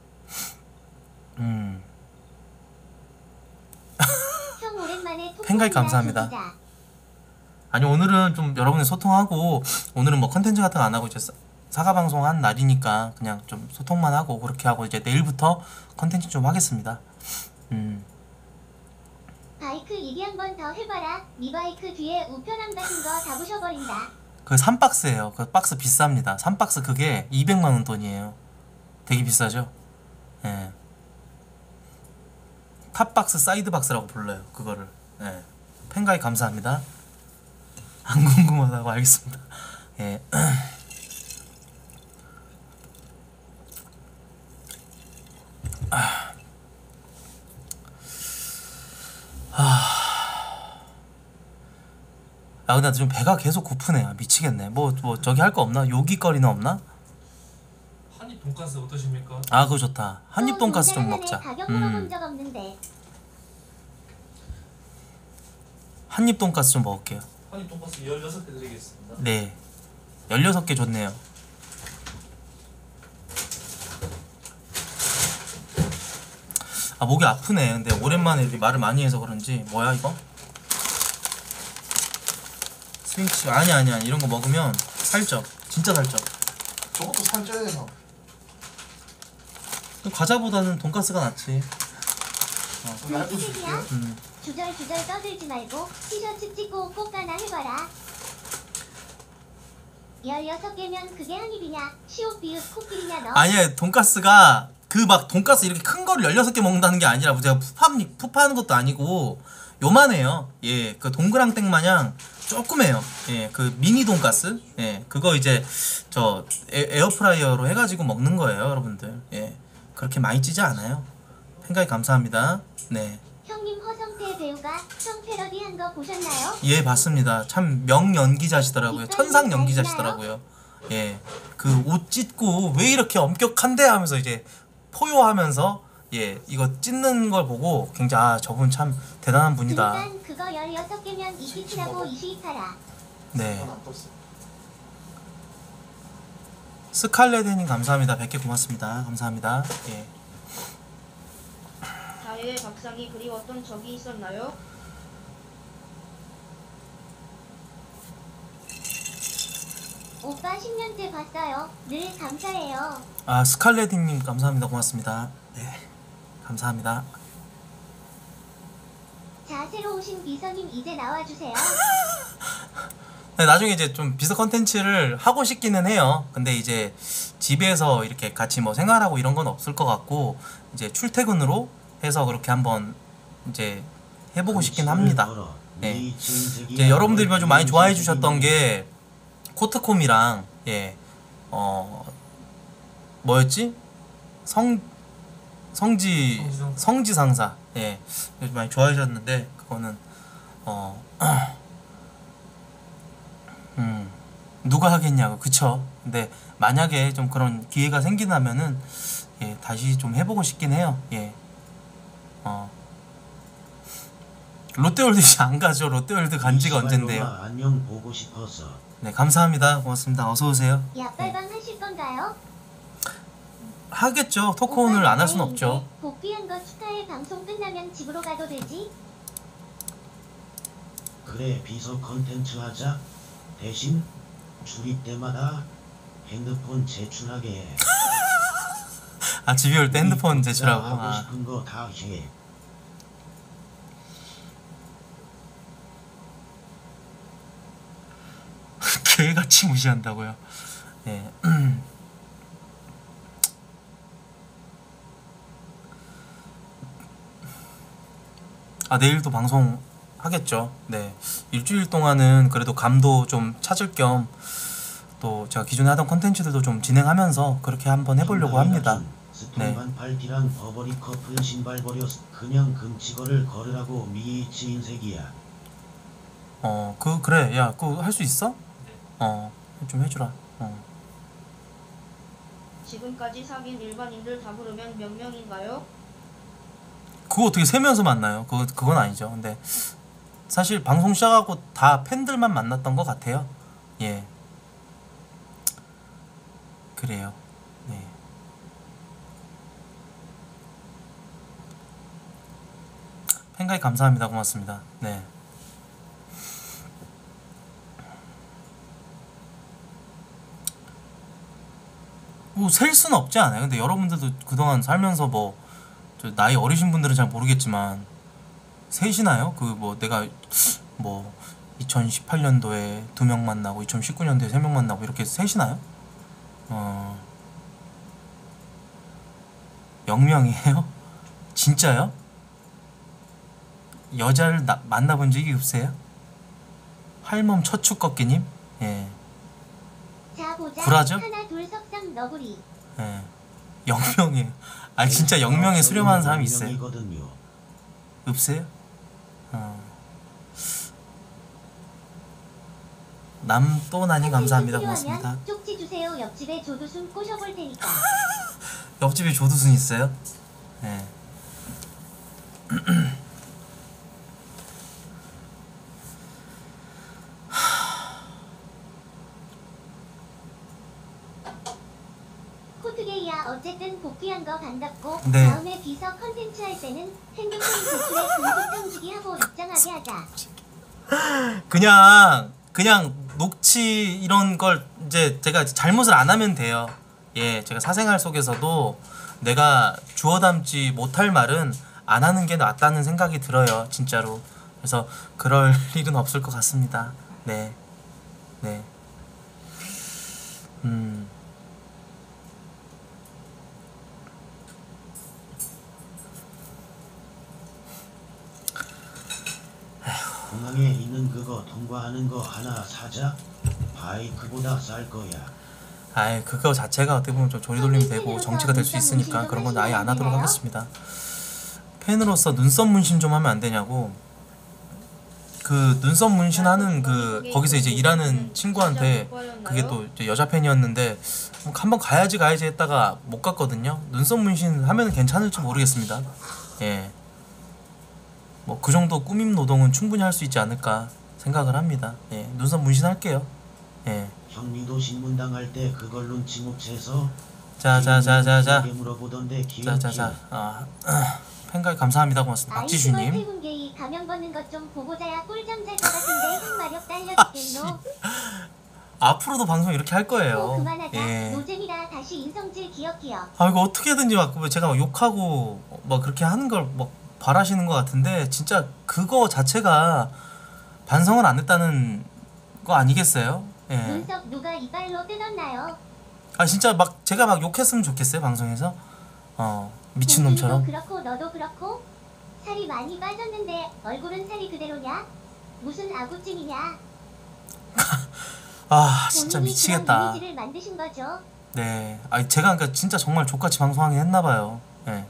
음. 형 오랜만에 팬가입 감사합니다. 아니 오늘은 좀 여러분들 소통하고 오늘은 뭐 컨텐츠 같은 거 안 하고 이제 사- 사과 방송 한 날이니까 그냥 좀 소통만 하고 그렇게 하고 이제 내일부터 컨텐츠 좀 하겠습니다. 음. 바이크 일이 한 번 더 해봐라. 니 바이크 뒤에 우편함 같은 거 다 부셔버린다. 그 삼 박스예요. 그 박스 비쌉니다. 삼 박스 그게 이백만 원 돈이에요. 되게 비싸죠? 예. 탑박스 사이드 박스라고 불러요. 그거를. 예. 팬가입 감사합니다. 안 궁금하다고 알겠습니다. 예. 아. 아 근데 좀 배가 계속 고프네. 아, 미치겠네. 뭐 뭐 저기 할 거 없나? 요기거리는 없나? 한입 돈가스 어떠십니까? 아 그거 좋다. 한입 또 돈가스 좀 동생 먹자. 하나네. 가격 물어본 음. 적 없는데. 한입 돈가스 좀 먹을게요. 한입 돈가스 열여섯 개 드리겠습니다. 네. 열여섯 개 좋네요. 아 목이 아프네. 근데 오랜만에 이렇게 말을 많이 해서 그런지. 뭐야 이거? 스윙치 아니 아니 아니 이런 거 먹으면 살쪄. 진짜 살쪄. 저것도 살쪄야 되나? 과자보다는 돈가스가 낫지. 나 해볼 수 있어요? 음. 주절주절 떠들지 말고 티셔츠 찍고 꼭 하나 해봐라. 열여섯 개면 그게 한 입이냐? 시옷 비읍 코끼리냐 너? 아니야 돈가스가 그 막 돈가스 이렇게 큰 거를 열여섯 개 먹는다는 게 아니라 뭐 제가 푸파, 푸파하는 것도 아니고 요만해요. 예, 그 동그랑땡 마냥 조그매요. 예, 그 미니 돈가스. 예, 그거 이제 저 에, 에어프라이어로 해가지고 먹는 거예요, 여러분들. 예, 그렇게 많이 찌지 않아요. 팬가입 감사합니다. 네, 형님 허성태 배우가 형 패러디한 거 보셨나요? 예, 봤습니다. 참 명연기자시더라고요. 천상 연기자시더라고요. 예, 그 옷 찢고 왜 이렇게 엄격한데 하면서 이제 포효하면서 예, 이거 찢는 걸 보고 굉장히 아 저분 참 대단한 분이다. 그러니까 그거 열여섯 개면 이키키라고 이시이파라. 네. 안 떴어. 스칼렛님 감사합니다. 백 개 고맙습니다. 감사합니다. 예. 자해의 밥상이 그리웠던 적이 있었나요? 오빠 십 년째 봤어요. 늘 감사해요. 아 스칼렛님 감사합니다. 고맙습니다. 네. 감사합니다. 자 새로 오신 비서님 이제 나와주세요. 네, 나중에 이제 좀 비서 컨텐츠를 하고 싶기는 해요. 근데 이제 집에서 이렇게 같이 뭐 생활하고 이런 건 없을 것 같고 이제 출퇴근으로 해서 그렇게 한번 이제 해보고 싶긴 합니다. 네. 이제 여러분들이 좀 많이 좋아해 주셨던 게 코트콤이랑 예, 어 뭐였지? 성 성지 성지상사. 성지상사 예, 요즘 많이 좋아해 주셨는데 그거는 어 음, 누가 하겠냐고 그쵸? 근데 만약에 좀 그런 기회가 생긴다면은 예, 다시 좀 해보고 싶긴 해요. 예, 어 롯데월드 이제 안 가죠. 롯데월드 간 지가 언젠데요. 안녕 보고 싶어서. 네, 감사합니다. 고맙습니다. 어서 오세요. 약발방 하실 건가요? 하겠죠. 토크온을 안 할 순 오빠 없죠. 복귀한 거 축하해. 방송 끝나면 집으로 가도 되지? 그래 비서 컨텐츠 하자. 대신 출입 때마다 핸드폰 제출하게 해. 아 집에 올 때 핸드폰 제출하고. 하고 아, 싶은 거 다 해. 개같이 무시한다고요. 네. 아 내일도 방송 하겠죠. 네. 일주일 동안은 그래도 감도 좀 찾을 겸 또 제가 기존에 하던 컨텐츠들도 좀 진행하면서 그렇게 한번 해보려고 합니다. 네. 스톤반 팔티랑 버버리 커플 신발 버렸. 그냥 금치거를 걸으라고 미치 인색이야. 어, 그 그래. 야, 그거 할 수 있어? 어, 좀 해주라. 어. 지금까지 사귄 일반인들 다 부르면 몇 명인가요? 그거 어떻게 세면서 만나요? 그거 그건 아니죠. 근데 사실 방송 시작하고 다 팬들만 만났던 것 같아요. 예. 그래요. 네. 팬가입 감사합니다. 고맙습니다. 네. 뭐 셀 수는 없지 않아요. 근데 여러분들도 그동안 살면서 뭐 저 나이 어리신 분들은 잘 모르겠지만 세시나요? 그 뭐 내가 뭐 이천십팔 년도에 두 명 만나고 이천십구 년도에 세 명 만나고 이렇게 세시나요? 어 영 명이에요? 진짜요? 여자를 나, 만나본 적이 없어요? 할멈 처축꺾기님? 예. 자 보자. 불화죠? 하나 둘 석삼 너구리. 예. 영 명이에요. 아 진짜 영 명에 수렴하는 사람이 있어요? 명이거든요. 없어요? 어. 남또나니 감사합니다. 고맙습니다. 쪽지 주세요. 옆집에 조두순 꼬셔볼 테니까. 옆집에 조두순 있어요? 예. 코트게이야 어쨌든 복귀한 거 반갑고 네. 다음에 비서 컨텐츠 할 때는 핸드폰 제출에 금속 탐지기 하고 입장하게 하자. 그냥 그냥 녹취 이런 걸 이제 제가 잘못을 안 하면 돼요. 예, 제가 사생활 속에서도 내가 주워 담지 못할 말은 안 하는 게 낫다는 생각이 들어요, 진짜로. 그래서 그럴 일은 없을 것 같습니다. 네, 네. 음. 공항에 있는 그거 통과하는 거 하나 사자. 바이크보다 쌀 거야. 아이 그거 자체가 어떻게 보면 좀 조리돌림 되고 정치가 될 수 있으니까 그런 건 아예 안 하도록 하겠습니다. 팬으로서 눈썹 문신 좀 하면 안 되냐고. 그 눈썹 문신하는 그 거기서 이제 일하는 친구한테 그게 또 이제 여자 팬이었는데 뭐 한번 가야지 가야지 했다가 못 갔거든요. 눈썹 문신 하면 괜찮을지 모르겠습니다. 예. 뭐 그 정도 꾸밈 노동은 충분히 할 수 있지 않을까 생각을 합니다. 예. 눈썹 문신 할게요. 예. 형님도 신문당 할 때 그걸 눈치 못 채서 자자자자자 물어보던데 자자자 아 팬가입 감사합니다. 고맙습니다. 아이스벌 박지슈님. 태군게이 가면 벗는 것 좀 보고 자야 꿀잠 잘 것 같은데 흑마력 딸려 죽겠노. 앞으로도 방송 이렇게 할 또 거예요. 그만하자. 예. 노잼이라 다시 인성질 기억 기억. 아 이거 어떻게든지 막 제가 막 욕하고 막 그렇게 하는 걸 막 바라시는 것 같은데 진짜 그거 자체가 반성을 안 했다는 거 아니겠어요? 예. 눈썹 누가 이빨로 뜯었나요? 아 진짜 막 제가 막 욕했으면 좋겠어요 방송에서. 어 미친놈처럼. 본인도 그렇고 너도 그렇고 살이 많이 빠졌는데 얼굴은 살이 그대로냐? 무슨 아구찜이냐? 아 진짜 본인이 미치겠다. 그런 이미지를 만드신 거죠? 네. 아 제가 그러니까 진짜 정말 족같이 방송하긴 했나봐요. 예.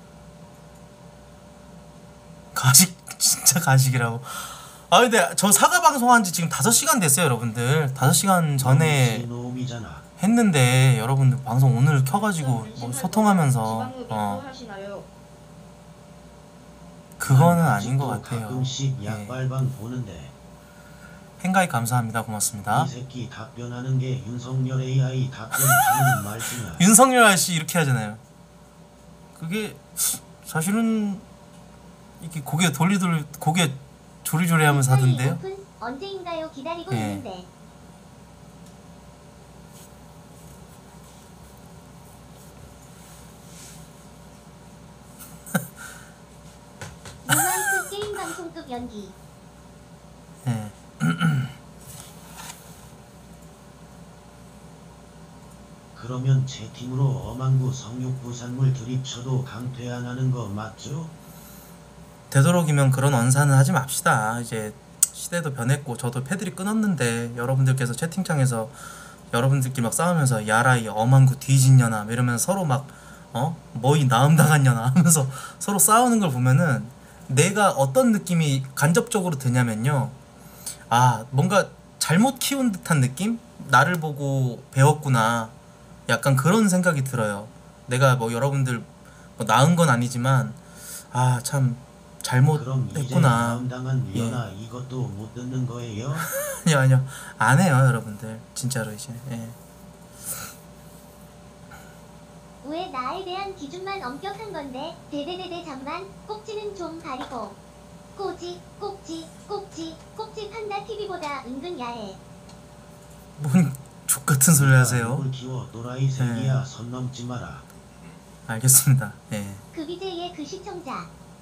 가식 진짜 가식이라고. 아 근데 저 사과 방송한 지 지금 다섯 시간 됐어요 여러분들. 다섯 시간 전에 놈이잖아. 했는데 여러분들 방송 오늘 켜가지고 뭐 소통하면서 어 하시나요? 그거는 아닌 것 아직도 같아요. 가끔씩 예. 약발방 보는데 팬가입 감사합니다. 고맙습니다. 이 새끼 답변하는 게 윤석열 에이아이 답변하는 말투냐. 윤석열 아저씨 이렇게 하잖아요. 그게 사실은 이렇게 고개 돌리돌 고개 조리조리하면서 하던데요. 오픈 언제인가요? 기다리고 예. 있는데. 로망스 게임 방송급 연기. 예. 그러면 채팅으로 어망구 성육부산물 드립쳐도 강퇴 안 하는 거 맞죠? 되도록이면 그런 언사는 하지 맙시다. 이제 시대도 변했고 저도 패들이 끊었는데 여러분들께서 채팅창에서 여러분들끼리 막 싸우면서 야라 이 엄한구 뒤진년아 이러면서 서로 막 어? 뭐이 나음 당한년아 하면서 서로 싸우는 걸 보면은 내가 어떤 느낌이 간접적으로 드냐면요. 아 뭔가 잘못 키운 듯한 느낌? 나를 보고 배웠구나. 약간 그런 생각이 들어요. 내가 뭐 여러분들 뭐 나은 건 아니지만 아 참 그럼 이제 잘못했구나. 나음 당한 연아 이것도 못 듣는 거예요? 아니요 아니요 안 해요 여러분들 진짜로 이제. 예. 왜 나에 대한 기준만 엄격한 건데 대대대대 잠만 꼭지는 좀 가리고 꼬지 꼭지 꼭지 꼭지 판다 티비보다 은근 야해. 뭔 족같은 소리 하세요. 누굴 키워 또라이 새끼야. 선 넘지 마라. 알겠습니다. 예. 그 비제이의 그 시청자.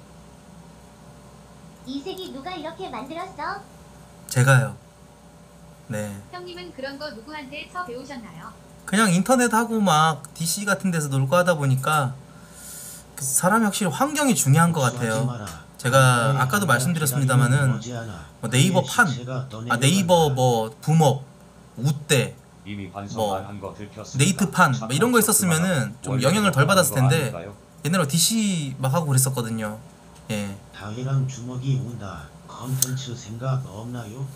이 색이 누가 이렇게 만들었어? 제가요. 네. 형님은 그런 거 누구한테서 배우셨나요? 그냥 인터넷 하고 막 디씨 같은 데서 놀고 하다 보니까 그 사람이 확실히 환경이 중요한 것 같아요. 제가 아까도 말씀드렸습니다마는 뭐 네이버 판, 아 네이버 뭐 붐업, 우대, 이미 뭐 반성한 거 들켰습니다. 네이트판 뭐 이런 거 있었으면은 좀 영향을 덜 받았을 텐데 아닌가요? 옛날에 디씨 막 하고 그랬었거든요. 예. 다혜랑 주먹이 운다. 컨텐츠 생각 없나요?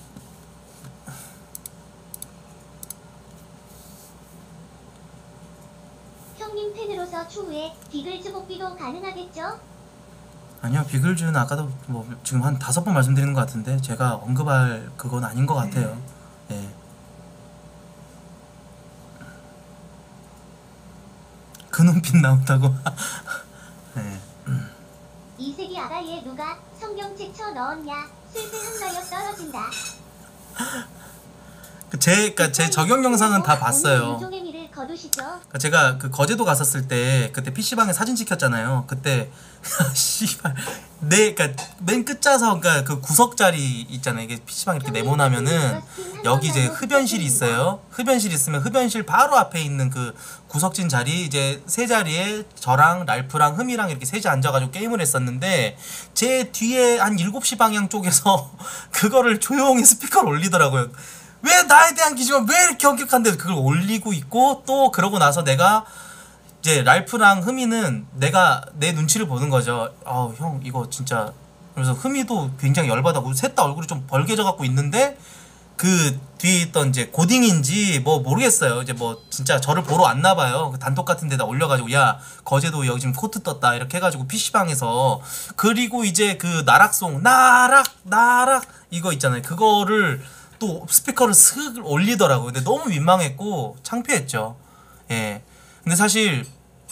형님 팬으로서 추후에 비글즈 복귀도 가능하겠죠? 아니요, 비글즈는 아까도 뭐 지금 한 다섯 번 말씀드리는 것 같은데 제가 언급할 그건 아닌 것 같아요. 예. 그 눈빛 나온다고. 예. 이 색이 아가이에 누가 성경책 쳐 넣었냐? 슬슬 항마력 떨어진다. 제, 그러니까 제 적용 영상은 다 봤어요. 유종의 미를 거두시죠. 그러니까 제가 그 거제도 갔었을 때 그때 피시방에 사진 찍혔잖아요. 그때 씨발 내 그러니까 맨 끝자서 그러니까 그 구석자리 있잖아요. 이게 피시방 이렇게 네모나면은 여기 이제 흡연실이 있어요. 흡연실 있으면 흡연실 바로 앞에 있는 그 구석진 자리 이제 세 자리에 저랑 랄프랑 흠이랑 이렇게 셋이 앉아가지고 게임을 했었는데 제 뒤에 한 일곱 시 방향 쪽에서 그거를 조용히 스피커를 올리더라고요. 왜 나에 대한 기준은 왜 이렇게 엄격한데 그걸 올리고 있고 또 그러고 나서 내가 이제 랄프랑 흠이는 내가 내 눈치를 보는 거죠. 아우 형 이거 진짜 그래서 흠이도 굉장히 열받아고 셋 다 얼굴이 좀 벌게져 갖고 있는데 그 뒤에 있던 이제 고딩인지 뭐 모르겠어요. 이제 뭐 진짜 저를 보러 왔나 봐요. 그 단톡 같은 데다 올려가지고 야 거제도 여기 지금 코트 떴다 이렇게 해가지고 피시방에서 그리고 이제 그 나락송 나락 나락 이거 있잖아요. 그거를 또 스피커를 슥 올리더라고요. 근데 너무 민망했고 창피했죠. 예. 근데 사실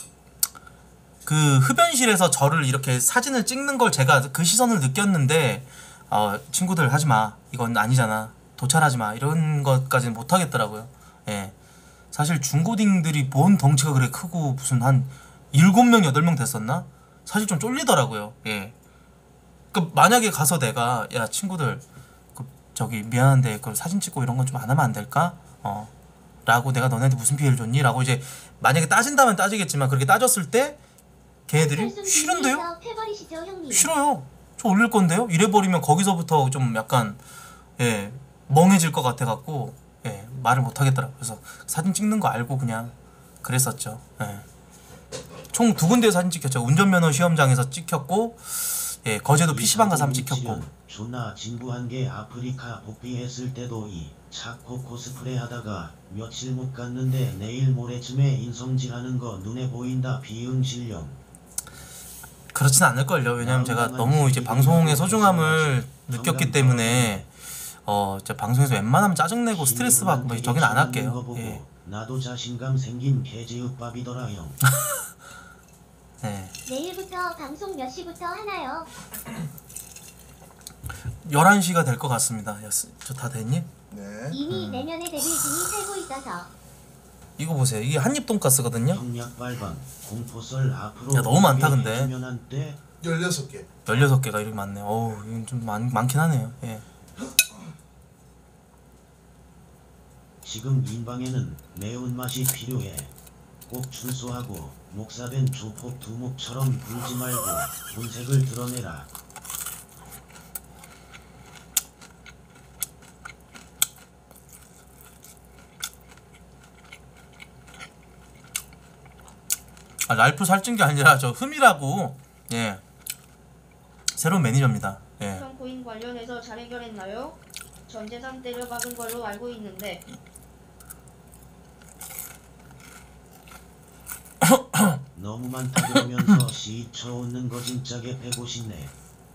그 흡연실에서 저를 이렇게 사진을 찍는 걸 제가 그 시선을 느꼈는데 어, 친구들 하지마. 이건 아니잖아. 도찰하지마. 이런 것까지는 못하겠더라고요. 예. 사실 중고딩들이 뭔 덩치가 그래 크고 무슨 한 일곱 명 여덟 명 됐었나? 사실 좀 쫄리더라고요. 예. 그 만약에 가서 내가 야 친구들 저기 미안한데 그 사진 찍고 이런 건 좀 안 하면 안 될까? 어 라고 내가 너네한테 무슨 피해를 줬니? 라고 이제 만약에 따진다면 따지겠지만 그렇게 따졌을 때 걔네들이 싫은데요? 패버리시죠, 형님. 싫어요. 저 올릴 건데요? 이래버리면 거기서부터 좀 약간 예 멍해질 것 같아 갖고 예 말을 못 하겠더라고요. 그래서 사진 찍는 거 알고 그냥 그랬었죠. 예. 총 두 군데 사진 찍혔죠. 운전면허 시험장에서 찍혔고 예 거제도 피시방 가서 한번 찍혔고. 존나 진부한 게 아프리카 복귀했을 때도 이 차코 코스프레 하다가 며칠 못 갔는데 내일 모레쯤에 인성질하는 거 눈에 보인다. 비응실령. 그렇진 않을걸요. 왜냐면 제가 너무 이제 방송의 소중함을 느꼈기 때문에 어 진짜 방송에서 웬만하면 짜증내고 스트레스 받고 뭐 저긴 안 할게요. 예. 나도 자신감 생긴 개제읍밥이더라 형. 네. 내일부터 방송 몇 시부터 하나요? 열한 시가 될 것 같습니다. 저 다 됐니? 네. 이미 음. 내년에 데뷔 중이 살고 있어서. 이거 보세요. 이게 한입 돈가스거든요. 형약 발방 공포설 앞으로. 야, 너무 많다, 근데. 열여섯 개. 열여섯 개가 이렇게 많네. 어우 이건 좀 많, 많긴 하네요. 예. 지금 인방에는 매운맛이 필요해. 꼭 출소하고 목사된 조폭 두목처럼 굴지 말고 본색을 드러내라. 아, 랄프 살찐 게 아니라 저 흠이라고 예 새로운 매니저입니다. 예. 비트코인 관련해서 잘 해결했나요? 전 재산 때려박은 걸로 알고 있는데 너무 많다 그러면서 시쳐 웃는 거 진짜게 패고 싶네.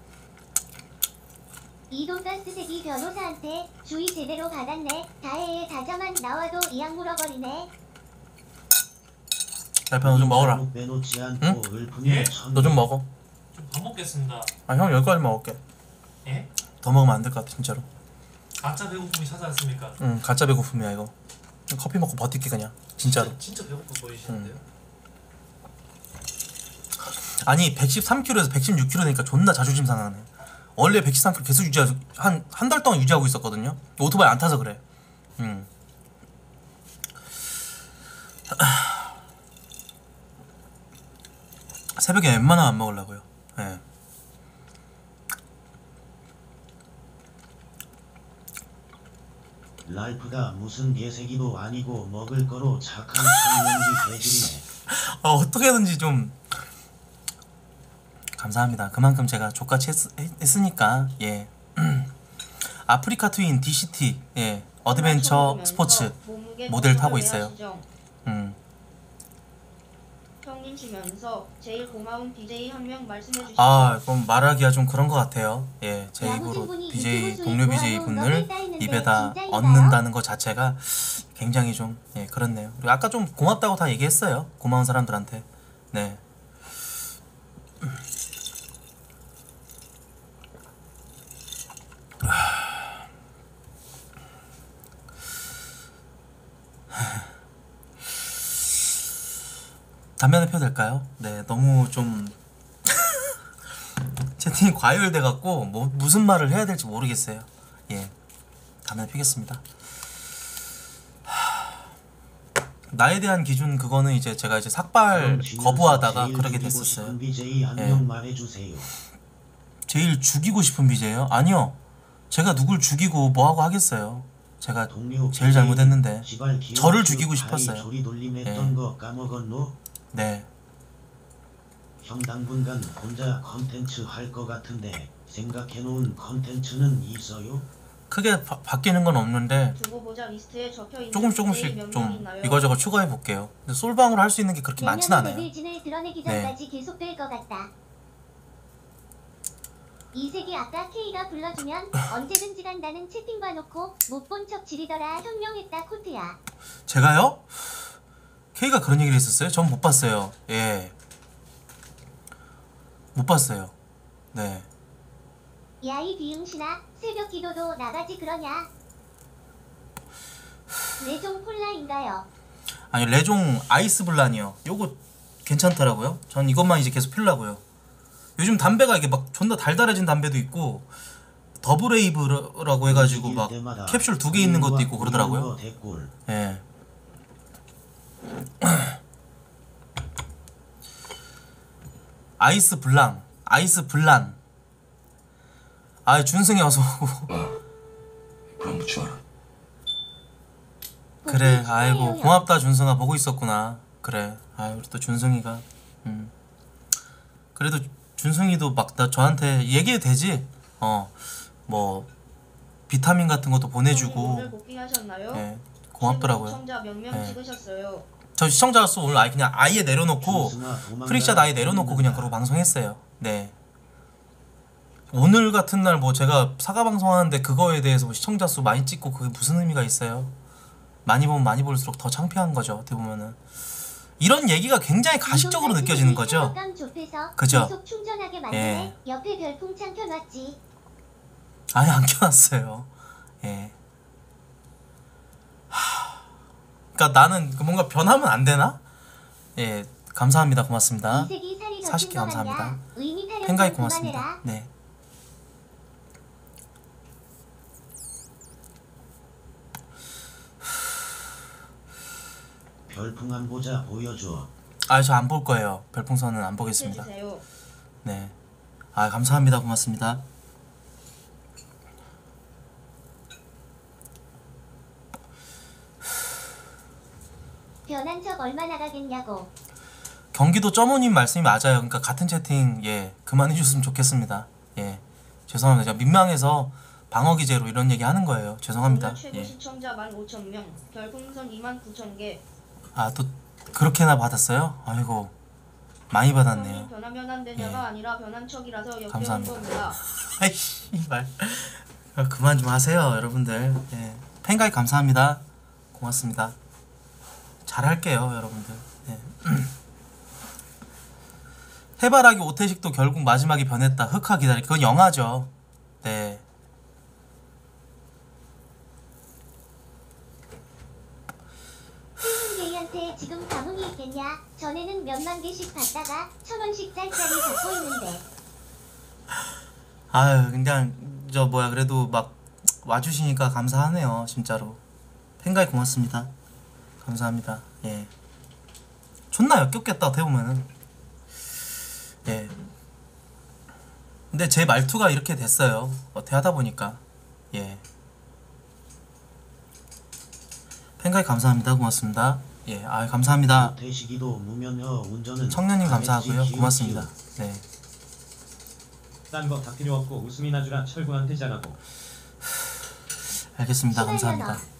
이 돈가스 새끼 변호사한테 주의 제대로 받았네. 다해에 다자만 나와도 이악 물어버리네. 랄프 너 좀 먹어라. 응? 예? 너 좀 먹어. 좀 밥 먹겠습니다. 아 형 여기까지 먹을게. 예? 더 먹으면 안 될 것 같아 진짜로. 가짜 배고픔이 찾아왔습니까? 응 가짜 배고픔이야 이거. 커피 먹고 버틸게 그냥 진짜로. 진짜 배고파 보이시는데요? 아니 백십삼 킬로그램에서 백십육 킬로그램 되니까 존나 자존심 상하네. 원래 백십삼 킬로그램 계속 유지하고 한 한 달 동안 유지하고 있었거든요. 오토바이 안 타서 그래. 음. 새벽에 웬만하면 안 먹으려고요. 예. 랄프가 무슨 개새끼도 아니고 먹을 거로 착한 청년기 개질이네. 어, 어떻게든지 좀 감사합니다. 그만큼 제가 족같이 했, 했으니까. 예. 아프리카 트윈 디씨티 예 어드벤처 스포츠 모델 타고 있어요. 음. 형님시면서 제일 고마운 디제이 한 명 말씀해 주시죠. 아 그럼 말하기가 좀 그런 것 같아요. 예, 제 입으로 디제이 동료 비제이 분을 입에다 얹는다는 것 자체가 굉장히 좀 예 그렇네요. 그리고 아까 좀 고맙다고 다 얘기했어요. 고마운 사람들한테. 네. 담배 하나 펴도 될까요? 네, 너무 좀 채팅이 과열돼갖고 뭐 무슨 말을 해야 될지 모르겠어요. 예, 담배 피겠습니다. 나에 대한 기준 그거는 이제 제가 이제 삭발 거부하다가 그러게 됐었어요. 비제이 한 예. 명 말해주세요. 제일 죽이고 싶은 비제이요? 아니요. 제가 누굴 죽이고 뭐하고 하겠어요. 제가 동료 제일 잘못했는데 지발 기억 저를 쭉 죽이고 다이 싶었어요. 조리 돌림했던 예. 거 까먹었노? 네. 형 당분간 혼자 컨텐츠 할 거 같은데 생각해놓은 컨텐츠는 있어요? 크게 바, 바뀌는 건 없는데 두고 보자 리스트에 적혀 있는 조금 디제이 몇 조금씩 명 좀 있나요? 이거저거 추가해 볼게요. 근데 솔방으로 할 수 있는 게 그렇게 많진 않아요. 모델진을 드러내기 네. 전까지 계속될 것 같다. 이색이 아까 K가 불러주면 언제든지 간다는 채팅 봐놓고 못 본 척 지리더라. 현명했다 코트야. 제가요? K가 그런 얘기를 했었어요? 전 못 봤어요. 예. 못 봤어요. 네. 야이 비응신아 새벽 기도도 나가지 그러냐. 레종 콜라인가요? 아니 레종 아이스 블란이요. 요거 괜찮더라고요. 전 이것만 이제 계속 필라고요. 요즘 담배가 이게 막 존나 달달해진 담배도 있고 더블 웨이브라고 해가지고 막 캡슐 두 개 있는 것도 있고 그러더라고요. 예. 아이스 블랑, 아이스 블란. 아 준승이 어서 오고. 그럼 주아라. 그래, 아이고 고맙다 준승아 보고 있었구나. 그래, 아유 우리 또 준승이가. 음. 그래도 준승이도 막 나 저한테 얘기해도 되지. 어, 뭐 비타민 같은 것도 형님 보내주고. 오늘 복귀하셨나요? 예, 고맙더라고요. 시청자 몇 명 예. 찍으셨어요? 저 시청자 수 오늘 아예 그냥 아예 내려놓고 프릭샷 아예 내려놓고 그냥 그러고 방송했어요. 네. 오늘 같은 날 뭐 제가 사과 방송하는데 그거에 대해서 뭐 시청자 수 많이 찍고 그게 무슨 의미가 있어요? 많이 보면 많이 볼수록 더 창피한 거죠. 어떻게 보면은 이런 얘기가 굉장히 가식적으로 느껴지는 거죠. 그죠? 계속 충전하게 만드네. 예. 옆에 별풍창 켜놨지. 아니 안 켜놨어요. 예. 하... 그러니까 나는 뭔가 변하면 안 되나? 예, 감사합니다. 고맙습니다. 이색이 살이 사십 개 더 찐 감사합니다. 거 같냐? 의미 타령 팬가입 좀 고맙습니다. 그만해라. 네. 별풍 한 보자 보여줘. 아, 저 안 볼 거예요. 별풍선은 안 보겠습니다. 해주세요. 네. 아, 감사합니다. 고맙습니다. 변한 척 얼마 나가겠냐고. 경기도 점오님 말씀이 맞아요. 그러니까 같은 채팅 예 그만해 주셨으면 좋겠습니다. 예 죄송합니다. 제가 민망해서 방어 기제로 이런 얘기 하는 거예요. 죄송합니다. 오늘 최고 예. 시청자 만 오천 명, 별풍선 이만 구천 개. 아 또 그렇게나 받았어요? 아이고 많이 받았네요. 형님 변하면 안 되냐가 예. 아니라 변한 척이라서 역겨운 감사합니다. 겁니다. 아이씨 말 그만 좀 하세요, 여러분들. 예 팬가입 감사합니다. 고맙습니다. 잘할게요, 여러분들. 예. 해바라기 오태식도 결국 마지막에 변했다. 흑화 기다리. 그건 영화죠. 네. 갔다가 천 원씩 짤짤이 받고 있는데. 아유 그냥 저 뭐야 그래도 막 와주시니까 감사하네요 진짜로. 팬가이 고맙습니다. 감사합니다. 예. 존나 역겹겠다 어떻게 보면은. 예. 근데 제 말투가 이렇게 됐어요. 어떻게 하다 보니까. 예. 팬가이 감사합니다. 고맙습니다. 예. 아 감사합니다. 태식이도 무면허 운전은 청년님 안 했지, 감사하고요. 키우, 고맙습니다. 키우. 네. 딴 거 다 필요 없고 웃음이나 주라 철구한테 잘하고. 알겠습니다. 시간이 감사합니다. 많아.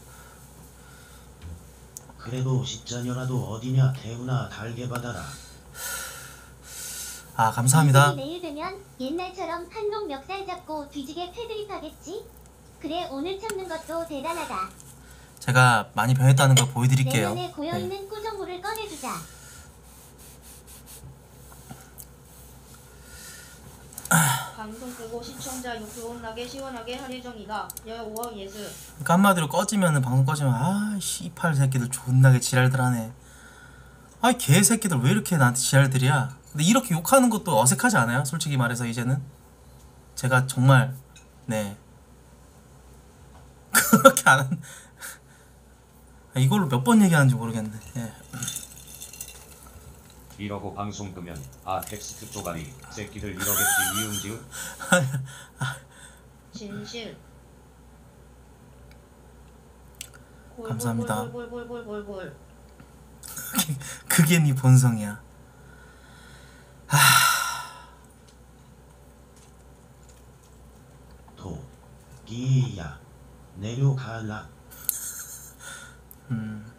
그래도 십자녀라도 어디냐 태우나 달게 받아라. 아 감사합니다. 이슬이 내일 되면 옛날처럼 한놈 멱살 잡고 뒤지게 패드립 하겠지? 그래 오늘 참는 것도 대단하다. 제가 많이 변했다는 걸 보여드릴게요. 내면에 네. 고여있는 꾸정물을 꺼내주자. 방송 끄고 시청자 유튜브 나게 시원하게 할 예정이다. 여우어 예스. 그러니까 한마디로 꺼지면은 방송 꺼지면 아 씨팔 새끼들 존나게 지랄들 하네. 아이 개새끼들 왜 이렇게 나한테 지랄들이야. 근데 이렇게 욕하는 것도 어색하지 않아요? 솔직히 말해서 이제는 제가 정말 네 그렇게 안 한... 이걸로 몇 번 얘기하는지 모르겠네. 예. 이러고 방송 끄면 아 텍스트 쪼가리 새끼들 이러겠지 이응지응. 진실. 감사합니다. 골골골골골골. 그게 네 본성이야. 하... 도끼야 내려가라. 음.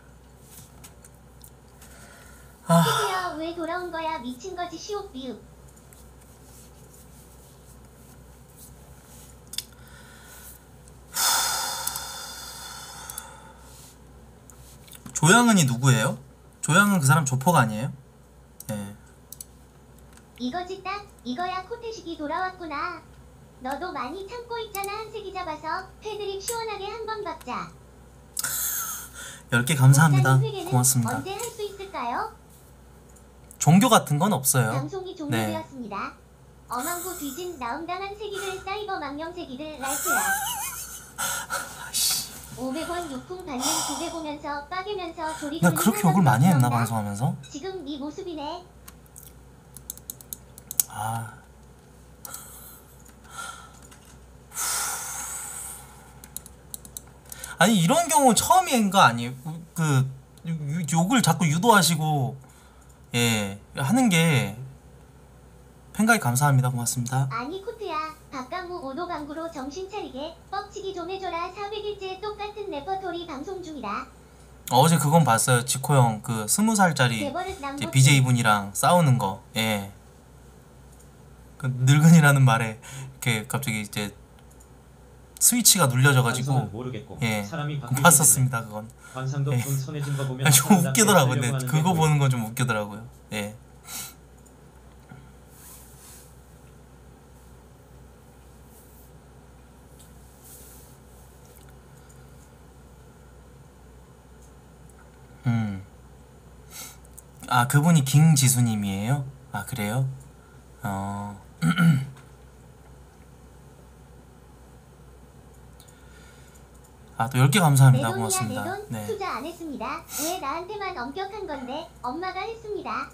아. 코드야 왜 돌아온 거야 미친 거지 시옷 비읍. 조양은이 누구예요? 조양은 그 사람 조폭 아니에요? 네. 이거지 딱 이거야 코태식이 돌아왔구나. 너도 많이 참고 있잖아 한색이 잡아서 패드립 시원하게 한번 박자. 열 개 감사합니다. 목사님 회개는 고맙습니다. 언제 할 수 있을까요? 종교 같은 건 없어요. 방송이 종료되었습니다. 어망구 뒤진 나음당한 새끼들 사이버 망령 새끼들 라이트야. 오백 원 유품 받는 고개 보면서 빠개면서 조리 나 돌리는 그렇게 하나도 욕을 많이 했나 없나? 방송하면서? 지금 네 모습이네. 아. 아니 이런 경우 처음인 거 아니에요? 그 유- 욕을 자꾸 유도하시고 예 하는 게 팬가이 감사합니다. 고맙습니다. 아니 코트야 박강우 오도 강구로 정신 차리게 뻑치기 좀 해줘라. 사백 일째 똑같은 레퍼토리 방송 중이다. 어제 그건 봤어요. 지코 형 그 스무 살짜리 개버릇 남고 비제이 분이랑 싸우는 거. 예. 그 늙은이라는 말에 이렇게 갑자기 이제 스위치가 눌려져가지고 관성은 모르겠고 예 사람이 바뀌기 봤었습니다. 그건. 때문에 관상도 예. 돈 선해진 거 보면 아니, 좀 사람답게 웃기더라고. 살려고 근데 하는 게 그거 보이고. 보는 건 좀 웃기더라고요. 예. 음. 아 그분이 김지수님이에요? 아 그래요? 어. 아 또 열 개 감사합니다. 내 돈이야 고맙습니다. 내 돈 네. 투자 안 했습니다. 왜 나한테만 엄격한 건데 엄마가 했습니다.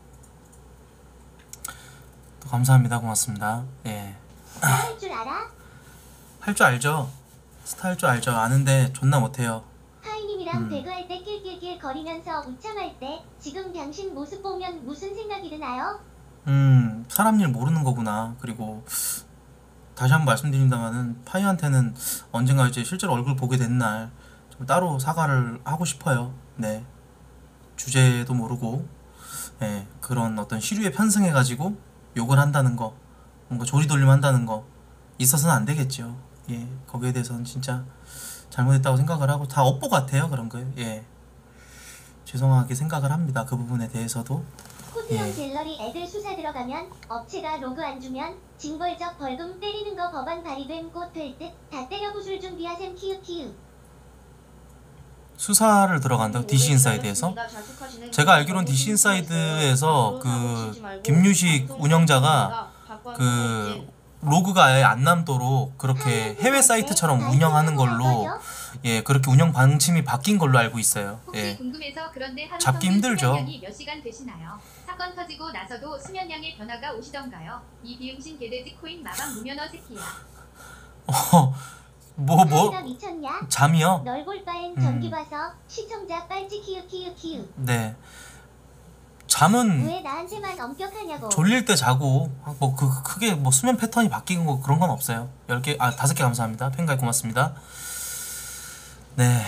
또 감사합니다. 고맙습니다. 예. 할 줄 알아? 할 줄 알죠? 스타 할 줄 알죠? 아는데 존나 못해요. 하이님이랑 음. 배그할 때 낄낄낄 거리면서 우참할 때 지금 당신 모습 보면 무슨 생각이 드나요? 음 사람 일 모르는 거구나. 그리고 다시 한번 말씀드린다면은 파이한테는 언젠가 이제 실제로 얼굴 보게 된 날 좀 따로 사과를 하고 싶어요. 네. 주제도 모르고 예, 그런 어떤 시류에 편승해가지고 욕을 한다는 거, 뭔가 조리돌림 한다는 거 있어서는 안 되겠죠. 예, 거기에 대해서는 진짜 잘못했다고 생각을 하고 다 업보 같아요. 그런 거요. 예, 죄송하게 생각을 합니다. 그 부분에 대해서도. 코트형 예. 갤러리 애들 수사 들어가면 업체가 로그 안 주면 징벌적 벌금 때리는 거. 법안 발의됨 곧 될 듯. 다 때려 부술 준비하셈 키읔 키읔. 수사를 들어간다고 디씨 인사이드에서? 제가 알기로는 디씨 인사이드에서 그 김유식 운영자가 그 로그가 아예 안 남도록 그렇게 해외 사이트처럼 운영하는 걸로 예 그렇게 운영 방침이 바뀐 걸로 알고 있어요. 혹시 예. 궁금해서 그런데 하루 잡기 평균 힘들죠. 수면량이 몇 시간 되시나요? 사건 터지고 나서도 수면량의 변화가 오시던가요? 이 비응신 개돼지 코인 마방 무면허 새끼야. 어, 뭐 뭐 사이다 미쳤냐? 잠이요? 널 볼 바엔 음. 전기 봐서 시청자 빨지 키읔 키읔 키읔. 네. 잠은 왜 나한테만 엄격하냐고. 졸릴 때 자고 뭐 그 크게 뭐 수면 패턴이 바뀐 거 그런 건 없어요. 열 개 아 다섯 개 감사합니다. 팬가입 고맙습니다. 네.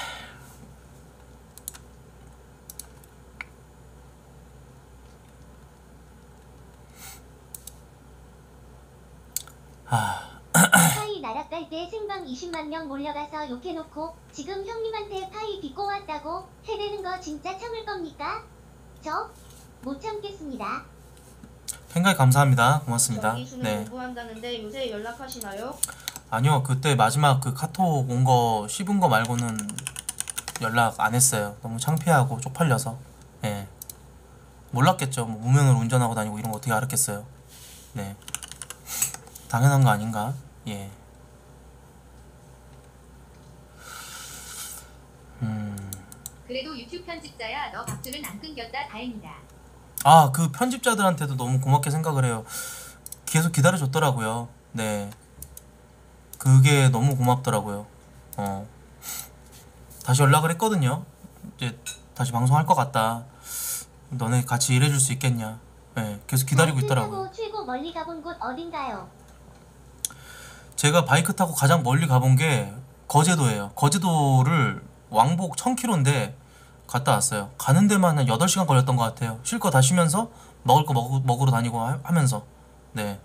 아, 파이 나락갈 때 생방 이십만 명 몰려가서 욕해놓고 지금 형님한테 파이 빚고 왔다고 해대는 거 진짜 참을 겁니까? 저 못 참겠습니다. 팬가입 감사합니다. 고맙습니다. 정기수는 네. 공부한다는데 요새 연락하시나요? 아니요. 그때 마지막 그 카톡 온 거 씹은 거 말고는 연락 안 했어요. 너무 창피하고 쪽팔려서. 예. 몰랐겠죠. 뭐 무면허로 운전하고 다니고 이런 거 어떻게 알았겠어요. 네. 당연한 거 아닌가? 예. 음. 그래도 유튜브 편집자야 너 밥줄은 안 끊겼다 다행이다. 아, 그 편집자들한테도 너무 고맙게 생각을 해요. 계속 기다려줬더라고요. 네. 그게 너무 고맙더라고요. 어. 다시 연락을 했거든요. 이제 다시 방송할 것 같다. 너네 같이 일해줄 수 있겠냐. 네, 계속 기다리고 바이크 있더라고요. 타고 최고 멀리 가본 곳 어딘가요? 제가 바이크 타고 가장 멀리 가본 게 거제도예요. 거제도를 왕복 천 킬로미터인데 갔다 왔어요. 가는 데만 한 여덟 시간 걸렸던 것 같아요. 쉴 거 다 쉬면서 먹을 거 먹, 먹으러 다니고 하, 하면서. 네.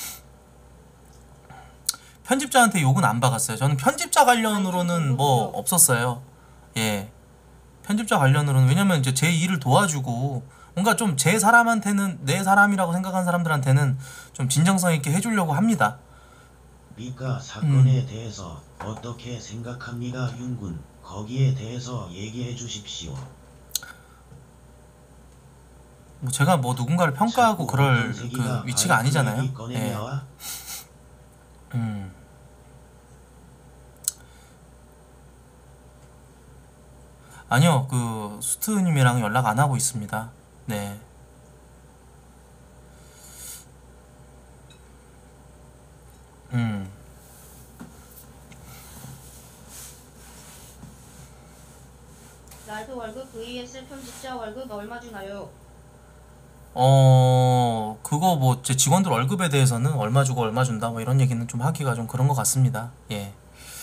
편집자한테 욕은 안 박았어요. 저는 편집자 관련으로는 뭐 없었어요. 예. 편집자 관련으로는 왜냐면 이제 제 일을 도와주고 뭔가 좀 제 사람한테는 내 사람이라고 생각하는 사람들한테는 좀 진정성 있게 해주려고 합니다. 미카 사건에 음. 대해서 어떻게 생각합니까, 윤군? 거기에 대해서 얘기해 주십시오. 뭐 제가 뭐 누군가를 평가하고 그럴 그 위치가 아니잖아요. 예. 음. 아니요, 그 수트님이랑 연락 안 하고 있습니다. 네. 음. 라이브 월급 vs 편집자 월급 얼마 주나요? 어, 그거 뭐 제 직원들 월급에 대해서는 얼마 주고 얼마 준다 뭐 이런 얘기는 좀 하기가 좀 그런 것 같습니다. 예.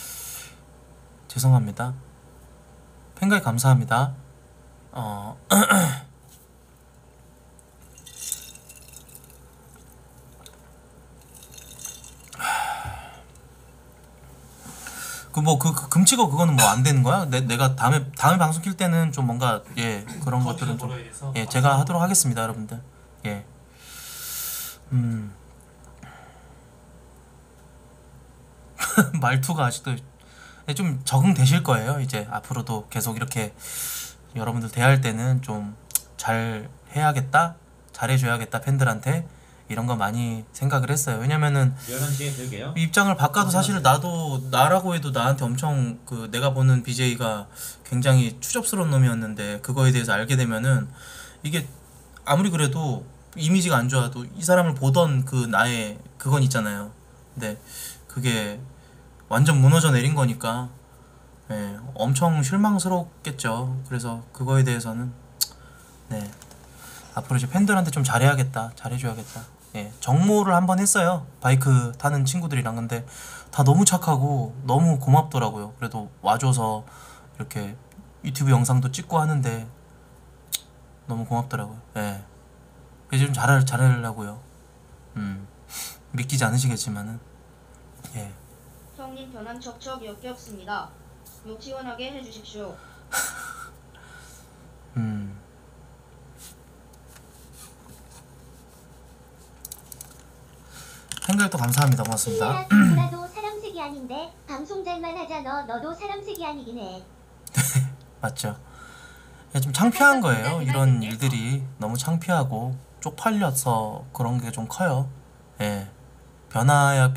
죄송합니다. 팬가입 감사합니다. 어. 그 뭐 그 금치고 그거는 뭐 안 되는 거야? 내 내가 다음에 다음에 방송 킬 때는 좀 뭔가 예 그런 것들은 좀 예 제가 하도록 하겠습니다, 여러분들. 예. 음. 말투가 아직도 좀 적응되실 거예요. 이제 앞으로도 계속 이렇게 여러분들 대할 때는 좀 잘 해야겠다, 잘해줘야겠다 팬들한테 이런 거 많이 생각을 했어요. 왜냐면은 열한 시에 들게요. 입장을 바꿔도 사실 나도 나라고 해도 나한테 엄청 그 내가 보는 비제이가 굉장히 추접스러운 놈이었는데 그거에 대해서 알게 되면은 이게 아무리 그래도 이미지가 안 좋아도 이 사람을 보던 그 나의 그건 있잖아요. 근데 그게 완전 무너져 내린 거니까 예, 엄청 실망스럽겠죠. 그래서 그거에 대해서는 네 앞으로 이제 팬들한테 좀 잘해야겠다, 잘해줘야겠다. 예, 정모를 한번 했어요. 바이크 타는 친구들이랑. 근데 다 너무 착하고 너무 고맙더라고요. 그래도 와줘서 이렇게 유튜브 영상도 찍고 하는데 너무 고맙더라고요. 예, 이제 좀 잘할 잘하려고요. 음, 믿기지 않으시겠지만은 예. 형님 변한 척척 역겹습니다. 욕 시원하게 해주십시오. 음. 팬가입도 감사합니다. 고맙습니다. 나도 사람색이 아닌데 방송 잘만 하자. 너 너도 사람색이 아니긴 해. 맞죠? 예, 좀 창피한 거예요. 이런 일들이 너무 창피하고 쪽팔려서 그런 게 좀 커요. 예, 변화야